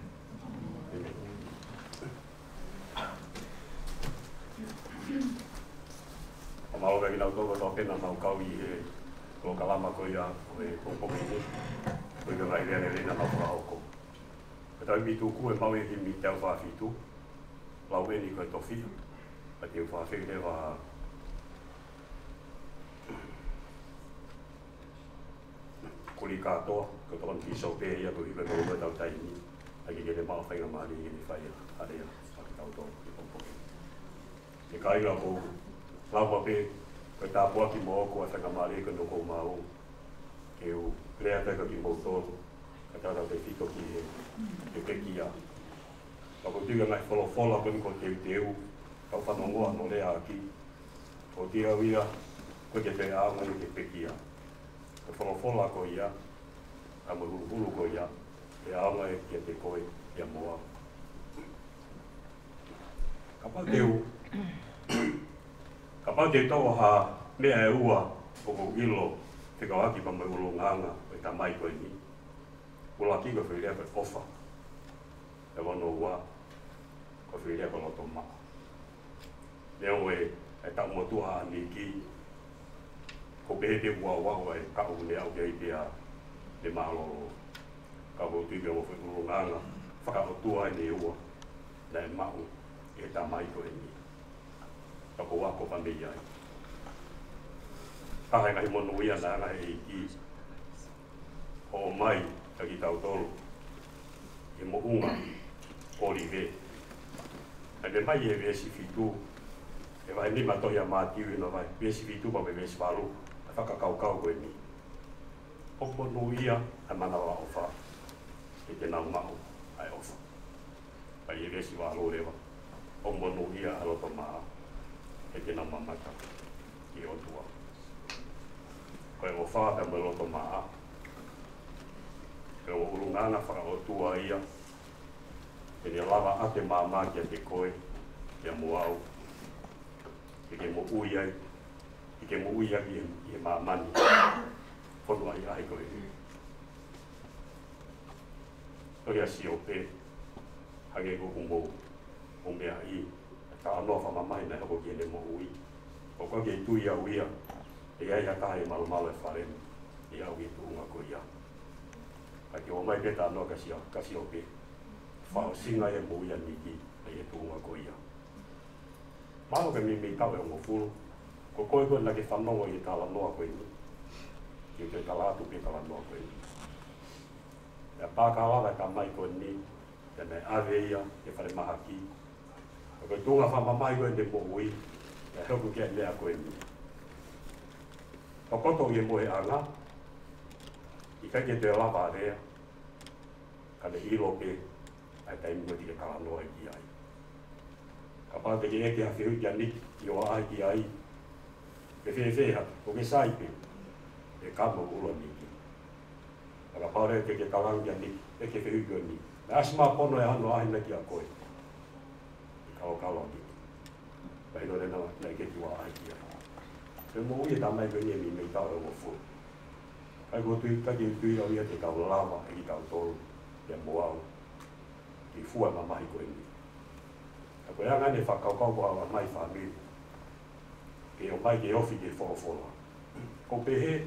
O mau veki nau tōko tō pena mau kau i e ko kalama ko ia o e kōkomi e. Ko i ka ngai rea rena mau whakahoko. Ka tau mi tūku e mau e ki mi te au whawhitu. Lau e ni koe tōwhi. Pa te au whawhi te wha kuri katoa. Ko tōn piso pē ia ko i koe kō tau taini. Aki ke te mau whainga maari i ni whaia. Harea. Aki tau tō i kōkomi. E kai la ko lawa pe ko ta po ki mo ko fa ka mari ko no ko mau ke u rea ta ki mo to ka ta te fito ki e ke kia ka ko tiga mai folo ko ko te u ka fa no mo no le aki o dia wia ko ke te a mo ke pe kia ko folo ko ia a mo hulu ko ia e a mo e ke te ko ia mo ka pa te u ka pau te tau ha mea e ua o ko ilo te kawaki pa mai ulo nganga e ta mai koe ni. Ula ki ko whirea koe ofa. E wano ua ko whirea koe loto maa. Nea ue e tau motua ni ki ko pehe te ua ua e ka u nea au kia i pia te maalo ka ko tui pia mo whi ulo nganga whakaotua e ne ua na e mau e ta mai koe ni. Tako wako pamilya. Kahai ngahi mono ia na nga e i o mai taki tau tolu e mo unga ori ve. Ane mai e vesi fitu e vai ni matoia matiu ino vai vesi fitu pa me vesi walu a whakakau koe ni. O mono ia a manawa ofa e te nau mau ai ofa. Vai e vesi walu rewa. o monu ia aloto maa e te nama mata ki o tua. Koe o whāta me loto maa e o urunganga whaka o tua ia e ni lava ate maa kia te koe kia muau e ke mo ui ai i ke mo ui ai i maa mani whonua i ahi koe Toria si o pe hage ko kumbo o mea i ka anoa whamamai na hako ki ene mo ui o kwa ki tu ia uia e ai haka e malu malu e wharem i au i tuunga ko ia ka ki o mai peta anoa kasi o pe whao singa e mo ia niki e tuunga ko ia Malo ke mi tau e o fulu ko koe koe na ke whanongo i tala noa koe ni ki te tala atu pe tala noa koe ni Ya pākawa ka mai ko ni te me aveia e whare mahaki. Ko tunga whamamai koe te mo ui, e hoku kia lea koe ni. Ko koto i moe anga, i kai te lava rea, ka le ilo pe, ai tai mua tike kalanoa i ki ai. Ka pāte ki eke hawhi hui kia niki, i o ai ki ai, ke whewheha, ko ke saipe, e kamo ulo niki. Ka pare te ke kalangia ni, e ke whihugio ni. Me asima pono e hano ahina ki a koe. I kao ni. Pai no rena nei ke tua ahi ki a. Te mo ui e tamai koe ni e mi mei tau e mo fu. Kai ko tui, kai ki tui au ia te kau lava, e ki kau tolu, e mo au. Ki fua ma mahi koe ni. Ka koe anga ne whakau ko awa mai whami. Ke o mai ke ofi ke wholofola. Ko pehe,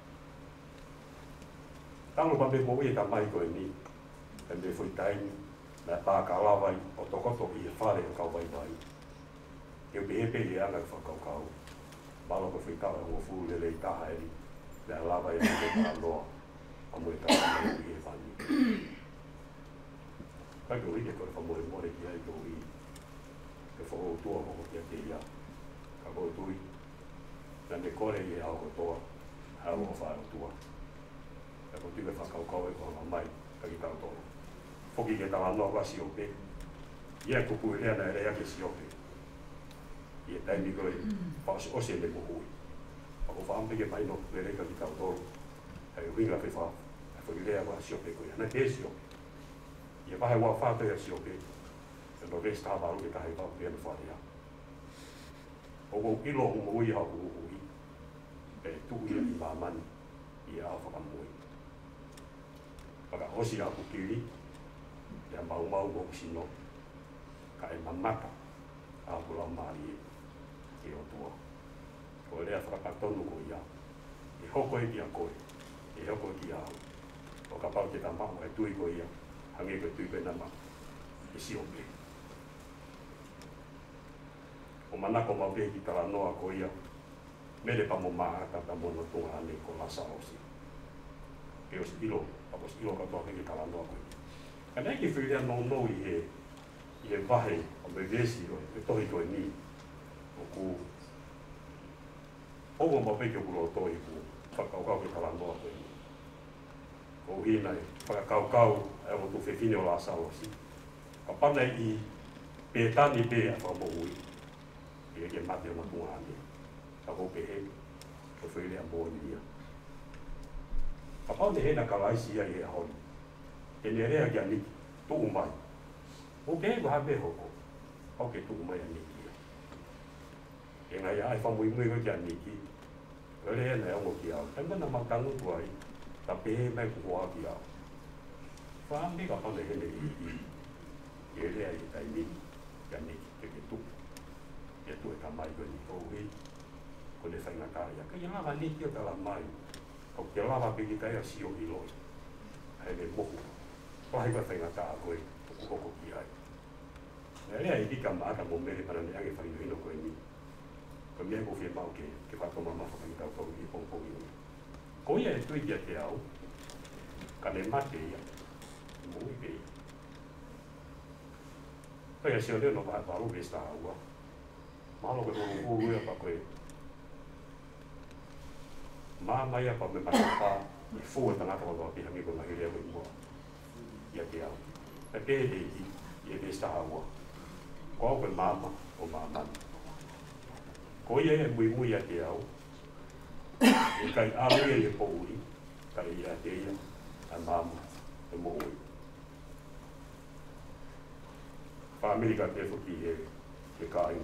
Tango pa me mo e ka mai koe ni, e me fui taini, me pā ka lawai, o tokoto i e whare o kau vai mai. E o pehe e anga whakau kau. Malo ko fui kau e o furu le lei taha eri, me a lawai e me ka noa, a mo e ka mai i e whani. Kai ko ike koe whamore more ki ai ko i, ke whako tua koko ki a te ia, ka ko tui, me me kore i e au ko toa, hau o whae o tua. E ko tive whakaukau e kona mai, ka ki tau tolo. Whoki ke tawa noa kwa siope. Ia kuku rea na rea ke siope. Ia taimi koe, whaos ose le mohui. Ako whaampe ke mai no, le reka ki tau tolo. Hei winga pe wha, e whoki rea kwa siope koe, ana te siope. Ia pahe wā whātoe a siope. E no resta hawa uke tahe wā pēna whārea. O ilo humohui hau kuhui. E tuhi i māmani, i a whakamui. Paka hosi a kukiri, ia mau mo sino, ka e mamata a kula maari e o tua. Ko rea whakatonu ko ia, e hoko e kia koe, e hoko e kia au. O ka pau te tamau e tui ko ia, hange ko tui koe nama, e si ope. O manako mawe ki tala noa ko ia, mele pa mo maata ta mono tunga ane ko lasa osi. E os ilo, apos ilo katoa ke tala noa koe. Ka nei ki whirea no i he wahe o me vesi o e tohi koe ni. O ku Ogo ma peke kuro o tohi ku whakaukau ke tala noa koe ni. Ko hina e whakaukau e o tu whewhine o la saosi. Ka panei i pētani pē a whakamohui. E ke mate o matunga ane. Ka ko pehe, ko whirea mōni ia. Ka pau ne hena kalaisi ia i e honi. E ne rea kia niki, tuku mai. O ke ego hape hoko, au ke tuku mai a niki ia. E ngai ai whamui mui ko kia niki, o rea na ongo ki au. E mana matangu tuai, ka pehe mai kuhoa ki au. Whaambi ka pau ne hene i. E rea i tai niki, kia niki, te ke tuku. E tu e ka mai ko ni koui, ko ne whainga kāia. Ka ia lawa niki o tala mai. Ko te lava piki tai a sio i loi. Hei me mohu. Pahi koe whainga tā a koe, tuku hoko ki ai. Nea rea i tika maaka mo mere para ne ange whainga hino koe ni. Ko mea ko whia mau ke whakoma mawhakangi tau tau i pongpongi ni. Ko ia e tui kia te au, ka ne mate ia, mui pei. Koe a sio leo no paha paru vesta aua. Mahalo koe moro ui apa koe. Mai apa me matapa e fu e tangata o pi hangi ko ngai rea ko mo ia te au e pe e vesta aua ko ko mama o mama ko ia mui ate au e kai alu e po ui kai ia te ia a mama e mo ui family ka te fuki e kai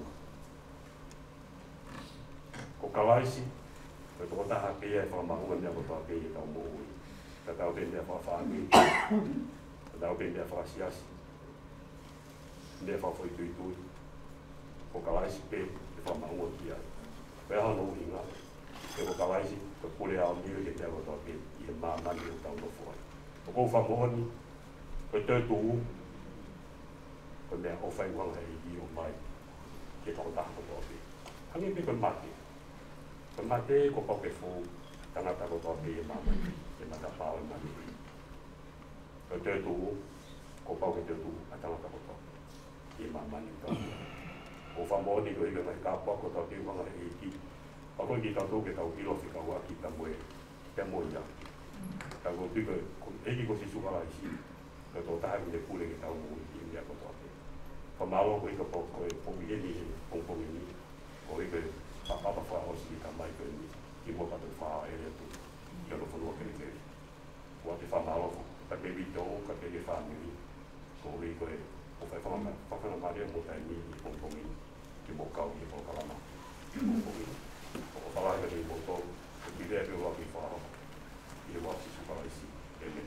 ko kalaisi ko to ta ha pe e fa ma ko ne ko to pe e ta mo ui ka ta pe ne fa family ka ta pe ne fa siasi ne fa foi tu ko kalaisi pe e fa ma ko ia pe ha no hinga e ko kalaisi ko pule a mi ke te ko to pe e ma ni ta no foi ko fa mo ni ko te tu ko me o fai wang ai o mai ke to ta ko to pe ani pe ko mate ko pa pe fu tanga ta ko to pe e ma ta pa o ma ni ko te tu ko pa ke te tu atanga ta ko to e ma ni to o fa mo ni ko i ka ka pa ko to pe wang ai ki pa ko ki ta to ke ta o kilo fika wa ki ta mo ya ta ko pi ko e ki ko si su ka la si ko to ta ni pule ke ta o ki ni ko to pa malo ko i ka po ko po mi ni po mi ko i ke pa fa o si ka mai ko ni ki mo pa to fa e le tu yo lo fo ke ke wa te fa malo ka ke vi to ka ke fa mi ko i ko o fa fa ma ma mo ta ni po mi ki mo ka o ki po ka la ma po mi o fa la ke mo to ki de pe wa ki fa i wa si su pa si e me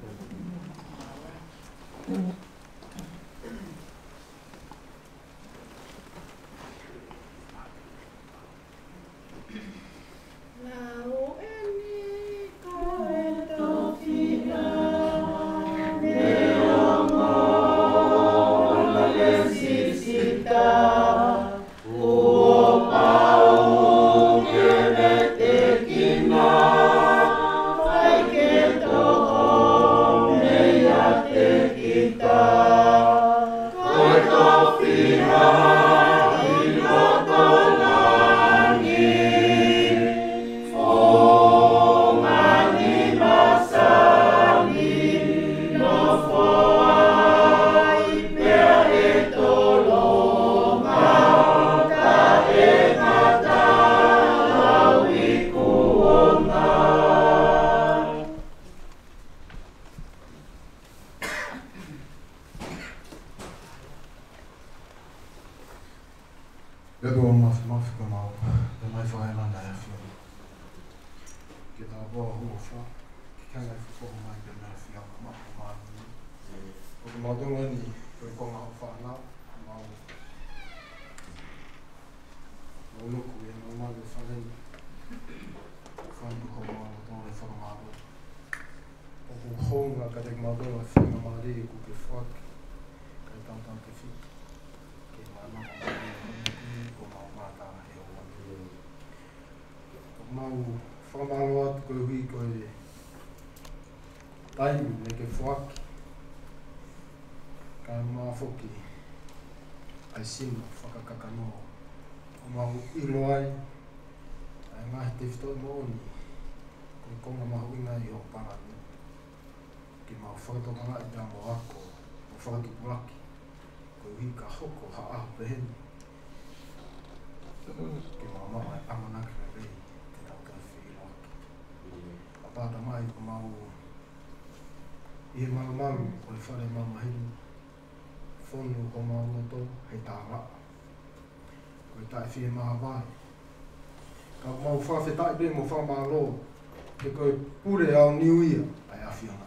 mo fa malo ke ko pure ao New Year ai afiona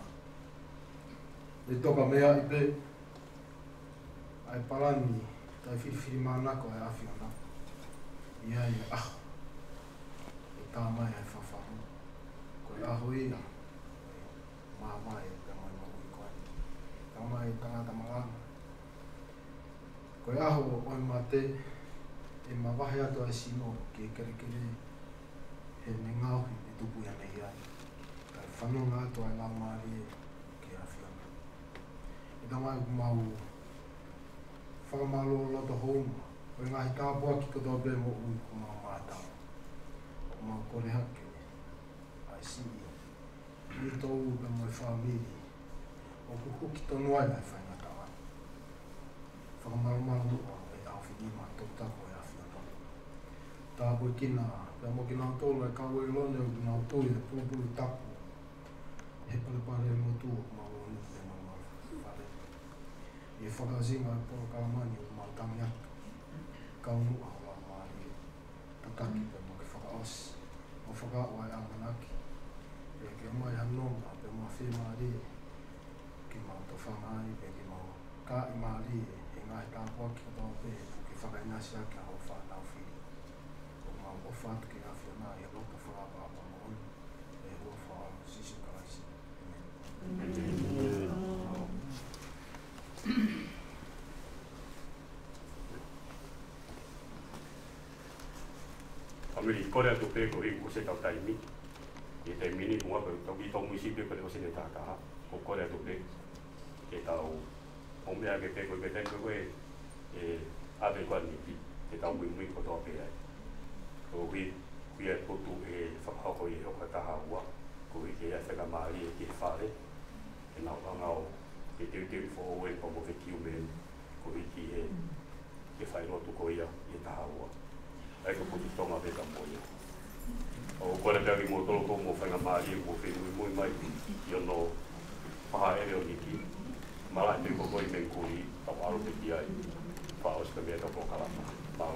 e toka mea i pe ai parani tai fifi mana ko ai afiona ia e ta mai ai fa ko a hoia ma mai ka mai ko ta mai ta manga ko aho o mate e ma vahe ato ai sino ke kere he ne ngau he tupu ya nei ai. Kai whanonga ato ai ngā maari ke a whianga. I tamai ku mau whakamalo loto houma. Koe ngā hi kāpua ki koto be mo ui ku mau mātau. O mau kore hake ai sii. I tōu be moi whamiri. O ku huki tonu ai ai whainga tawa. Whakamalo malu o e tako e awhiona. Tā koe kina, pia mo kina tōla e kawe lone o kina tui e pūpū tapu. He pare mo tū o ma o nuku e ma pare. E whakazinga e poro kāmani o ma tangi atu. Kaunu a wa maari takaki pe mo ke whakaos. O whakaoa e amanaki. E ke mai hanonga pe mo whi maari ki ma to whangai pe ki ma ka i maari e ngai tāpua ki o tō pe ke whakainasi ake a ho whanau whiri. O ma o whātu ki a whiona e loka whakapa a mo onu e hua whao sisu karaisi. Amiri kore atu pe ko i se tau taimi. I te mini mua pe tau ki tau muisipio ko le o sene tākaha. Ko kore atu pe e tau o mea ke pe ko i pe koe e ave kua nipi. E tau mui ko toa pe ai. Ko hui e potu e whakahoko i o kataha ua. Ko i ke ai whaka maari e ke whare. E nau ngau e teu fo o e pa mo ke kiu me ko i ki e ke whairotu ko ia i taha ua. Ai ko puti tonga veka moia. O kore pia ki mo tolo ko mo whainga maari mo whi mui mai i ono paha ere o niki. Mara te ko koi men kuri tau aro te ki ai. Whaos ka mea ka po kalapa. Mao.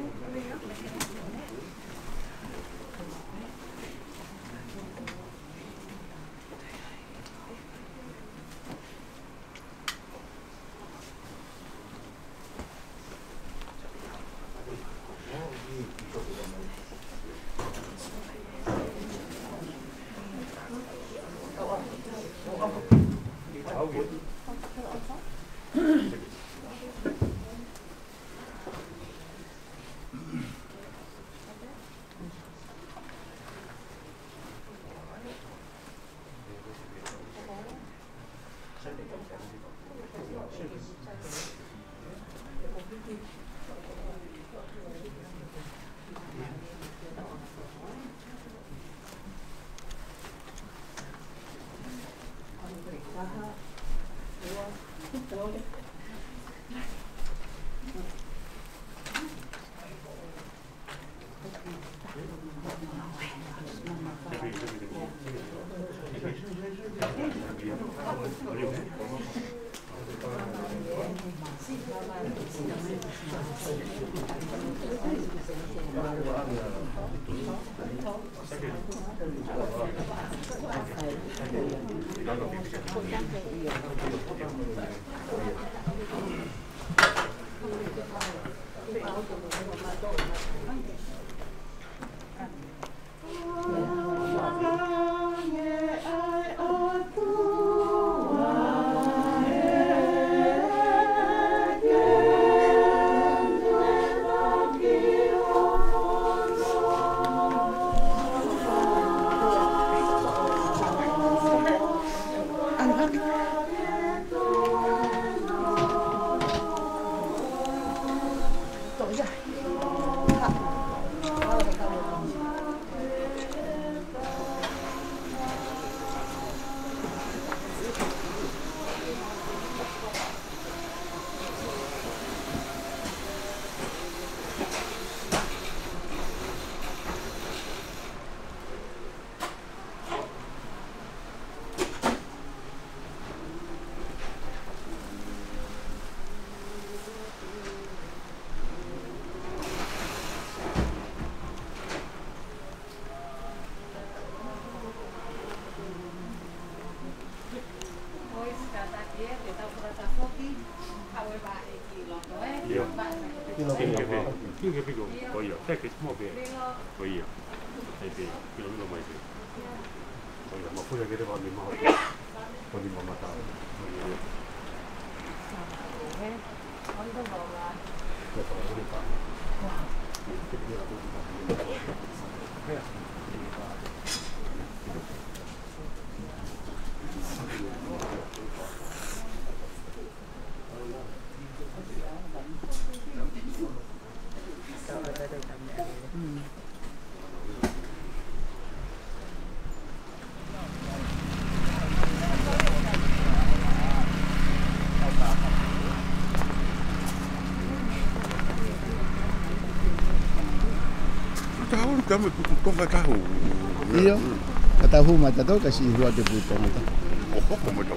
Kami putonga tahu. Iya. Katahu mata tu kasih buat dia putong mata. Oh, kamu tahu.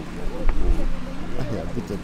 Ah ya betul.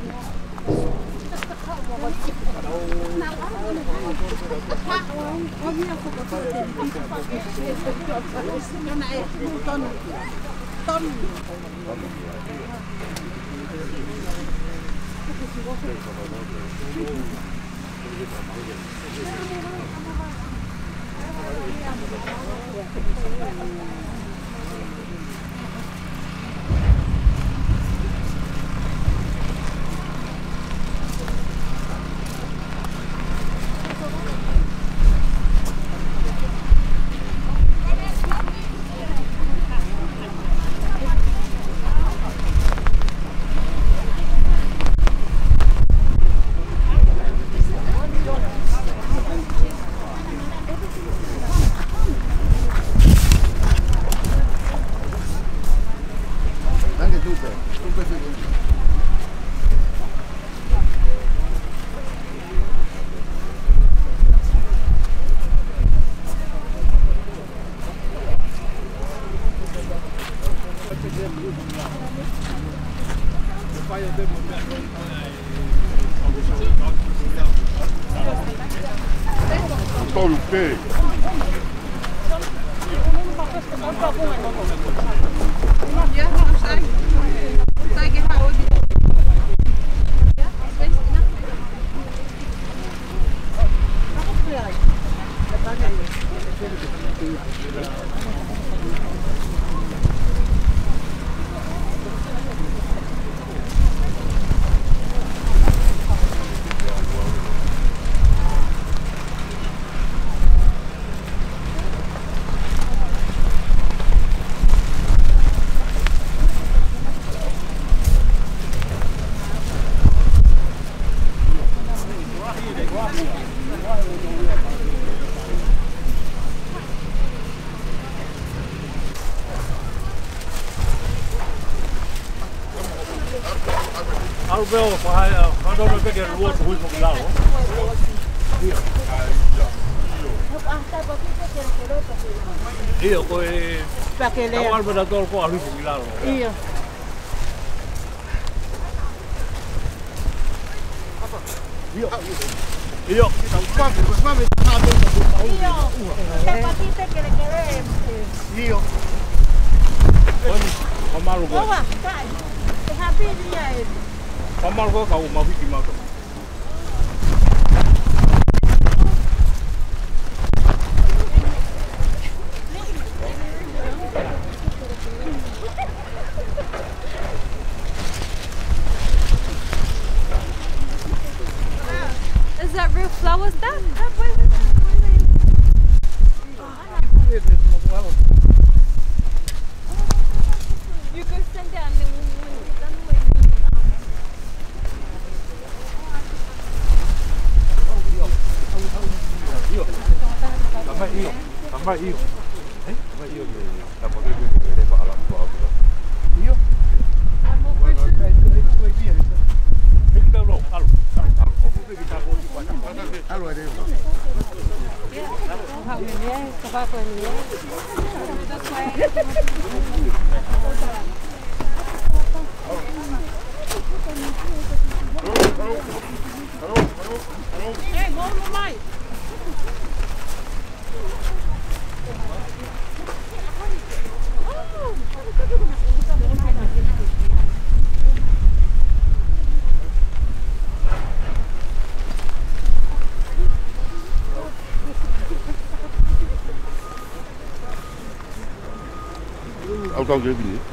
tolu pe. Ja, steig in houden. Alveo fa do pe ke ruo hui mo la o. Io ko e Perché lei al da tol ko hui mo la o. io Io te patite che le quede io o malu ko. Owa, dai. Te happy dia. O malu ko ka o ma hui ki ma ko. Is that real flowers? That you go send down and then when we're done Tambah iyo. Tambah iyo ke tambah ke le pa alam ko ako. Iyo. Kita lo, alo. O ku kita ko di kuat. Alo ada. Hey, go on my. Au tau ke bini.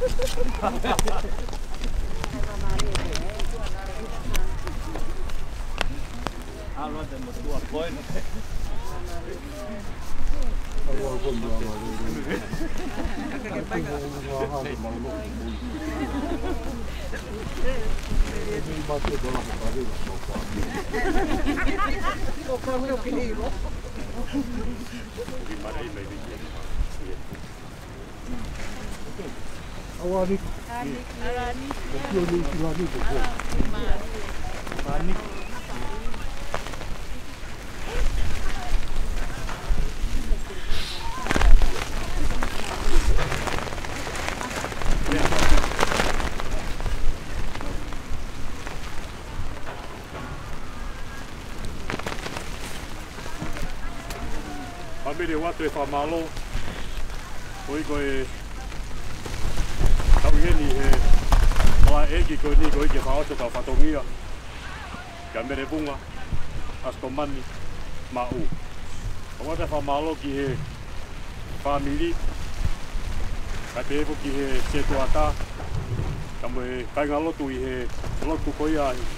Alo te mo tua koe no. Awani. Pamiri watu e whamalo, ko iko e tauheni he oa eki ko ni ko ike whaoto ka whatongia, ka mere bunga, asko mani, mau. Ko wate whamalo ki he whamiri, ka te evo ki he setu ata, ka mo e kainga lotu i he lotu koia ahi.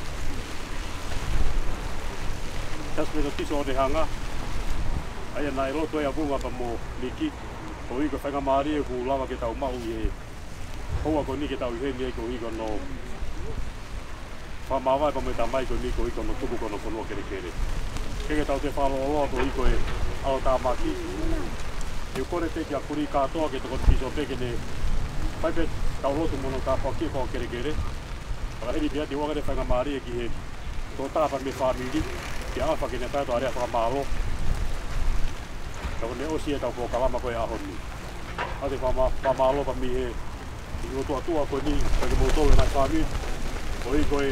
Tasme to tiso o te hanga, aia nai loto ea bunga pa mo niki, ko iko whainga maari e ku lawa ke tau mahu i he hoa ko ni ke tau i he ni e ko iko no whamawai pa mo ta mai ko ni ko iko no tuku kono konua kere kere. Keke tau te whalo oloa ko iko e ao tā maki. E kore te kia kuri katoa ke toko tiso peke ne whaipe tau lotu mono tā whaki e kere kere. Waka heri pia te waka te whainga maari e ki he tō tāpa me whamiri, ki awha ke ne tātou area whakamalo. Tau ne osi e tau kō kalama koe ahoni. Ate whamalo pa mi he i o tua koe ni, kake mō tōle nai whami, o i koe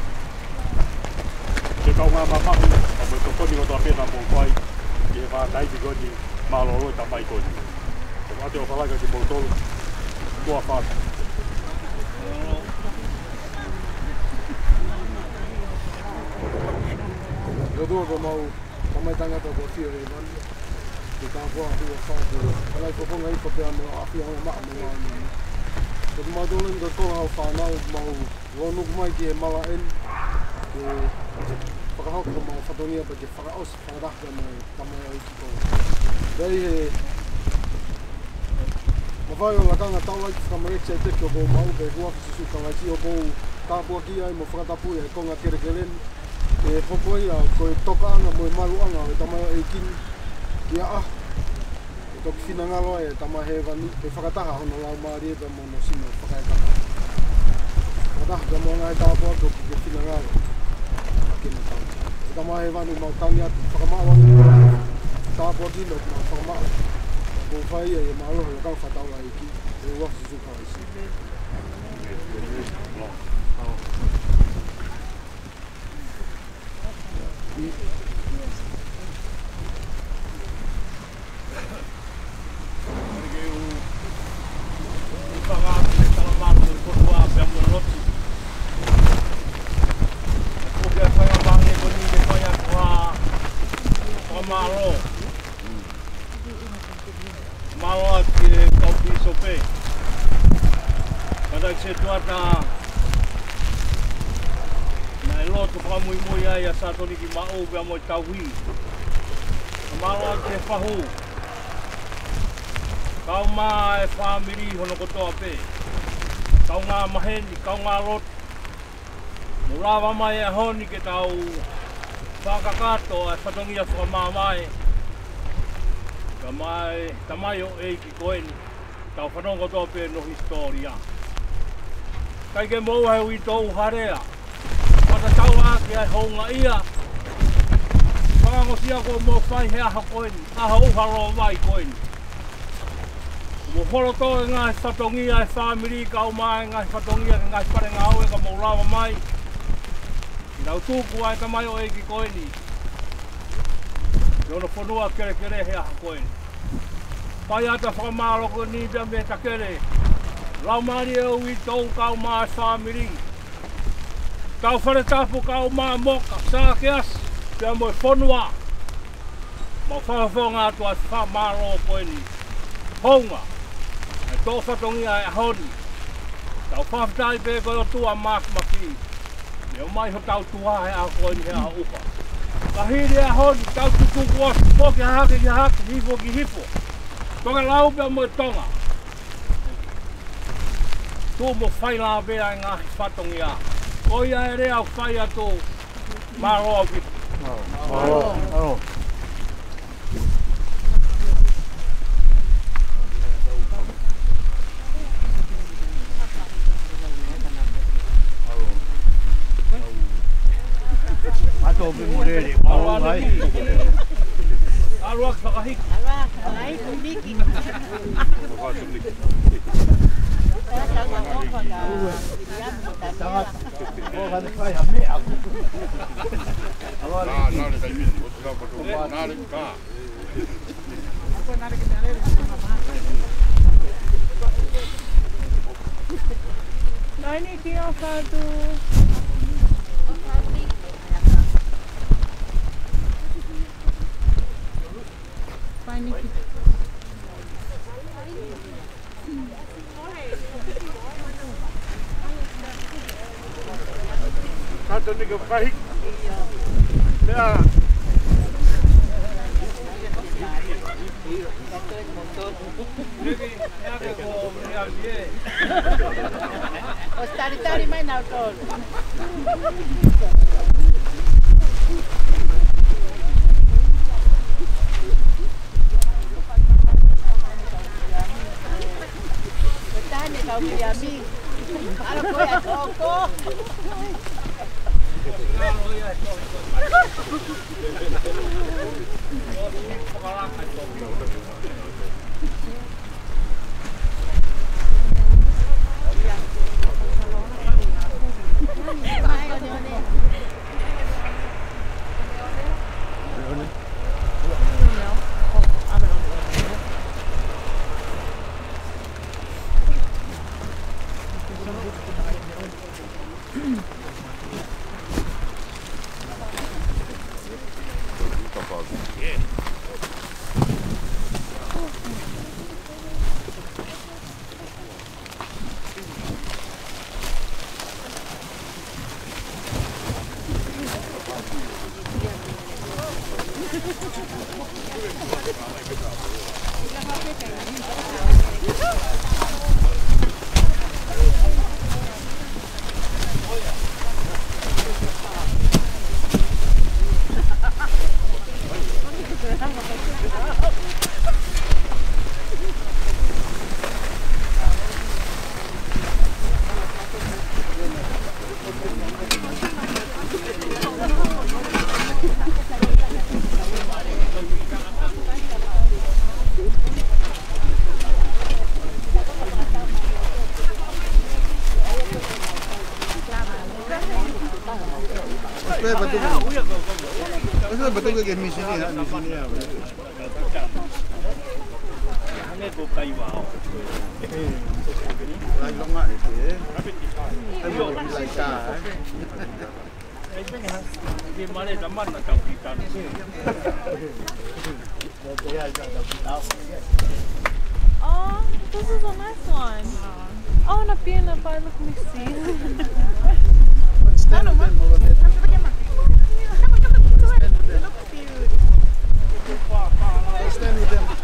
te kaunga mamahu, a mo i tokoni o toa pēnā mō whai, i he wha naiti koe ni mālo roi ta mai koe ni. Ate o whalaika ki mō tōle, tua whāta. Yo tua ko mau, kamai tangata ko whio e mani. Te tāpua hua whātua. Kalai whaponga i whapea me o awhia hana maa me wāni. Ko te mātolen ko tonga hau whānau mau wānuku mai ki e mala en. Ke whakahauka ko mau whatongia pa ke whakaosi whakaraka me tamai au ki tō. Rei he mawhai o lakanga taulai ki whakamareki ai teke o kou mau pe hua susu kangaiti o kou tāpua ki ai mo whakatapu e konga kerekelen. E whokoi a koe tokaanga mo e maruanga o tamai au kini. Ia ah, e toki whinangalo e tama he wani, e whakataha hono lau maari e pa mono sino whakaetaka. Whakataha ka mo ngai tāpua toki ke whinangalo. Kena tau. E tama he wani mau tangi atu, whakamawani tāpua kino ki mau whakamawa. Ko whai e maaroho e kau whataula e ki, e wafu suka isi. Malo ki kau piso pe. Kada se tuata na loto pa mui ai a sato ni ki mau pe mo tauhi. Malo ke fahu. Kau ma e family hono ko to pe. Kau nga maheni, kau nga lot. Mulawa mai e honi ke tau whakakato e whatongia whakamamai. Tamai o e ki koeni, tau whanonga tō pē no historia. Kai ke mou heo i tōu harea, wata tau ake ai honga ia. Whangangosia ko mō whai hea ha koeni, aha uharo mai koeni. Mo horo tō e ngai whatongia e whamiri kau mai, ngai whatongia e ngai wharenga au e ka mō rawa mai. Nau tūku ai tamai o e ki koeni. Yono whanua kere kere hea ha koeni. Pai ata whakamaro ko ni pia me takere. Laumari e ui tōu kau maa whamiri. Kau whare tapu kau maa moka, sāke as, pia mo e whanua. Mau whawhonga atu as whamaro koeni. Honga, e tō whatongia e honi. Tau whaftai pe koe tua mak maki. Neo mai ho tau tua he a koe ni he a upa. Ka hiri a honi tau tuku kuas, poke hake ki hake, hifo ki hifo. Toka lau pe mo tonga. Tu mo whai la vea e ngahi whatongi a. Ko ia e rea whai a tō maroa ki. Maro. Mato pe morere, maro mai. Aruak whakahiki. Aruak whakahiki, miki. Nani kia whātu. Painiki. Kato nika whahik. Lea. O tari mai nau tolu. Tani kau kia mi. Ara koe a toko. Betul ke game sini ha di sini ya. Ini tu kayu bau. Lagi lama itu ya. Ayo lagi Di mana zaman nak tahu kita. Oh, this is a nice one. Oh, na pena, pai, look me see. Stand up and stand with them.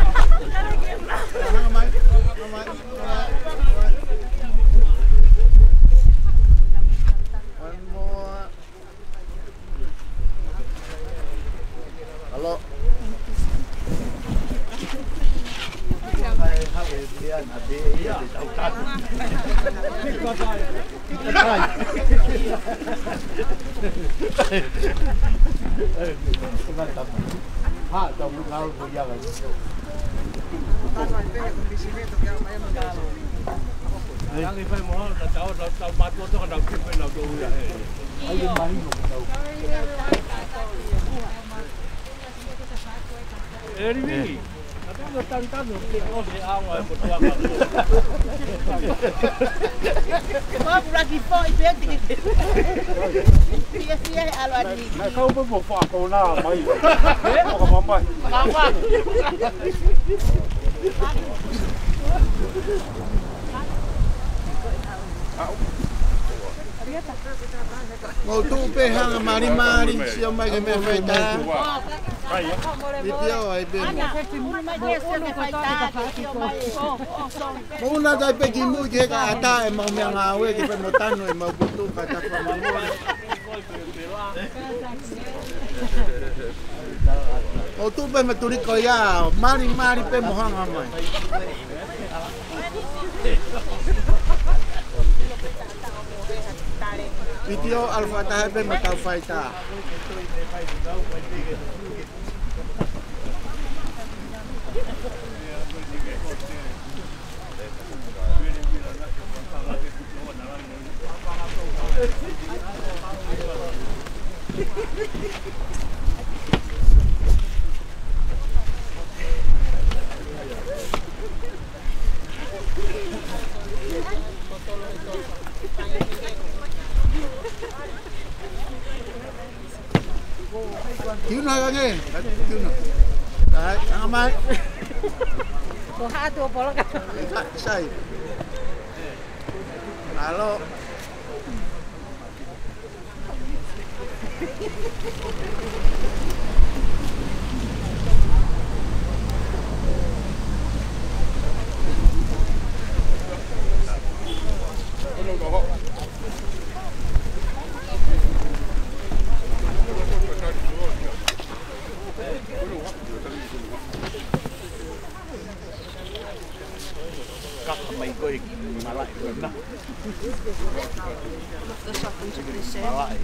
One more. Hello. Ah, trong lúc nào cũng giờ rồi. Yang ini mau tahu batu tu kan dah kita nak tahu ya. Ayo mari nak tahu. Erwi, tapi tu tantan tu kita ni awal betul apa. Kau lagi foi betul. Sia alwadi. Nak kau pun mau faham kau nak mai. Eh, kau mampai. Mampai. Ngau tu pe hanga mari sio mai ke me faita. Video ai pe. Una dai pe ki mu ke ka ata e mau me nga we ke pe motano e mau putu ka ta pa mo. O tu pe me turi ko ya mari pe mo hanga mai. Video alfa tahe pe matau faita. Cứu nó ra nghe, cứu nó. Đấy, ăn mai. Có hai tua bỏ lắc. Sai. Alo. Các mày coi mà lại gần đó. Mà lại.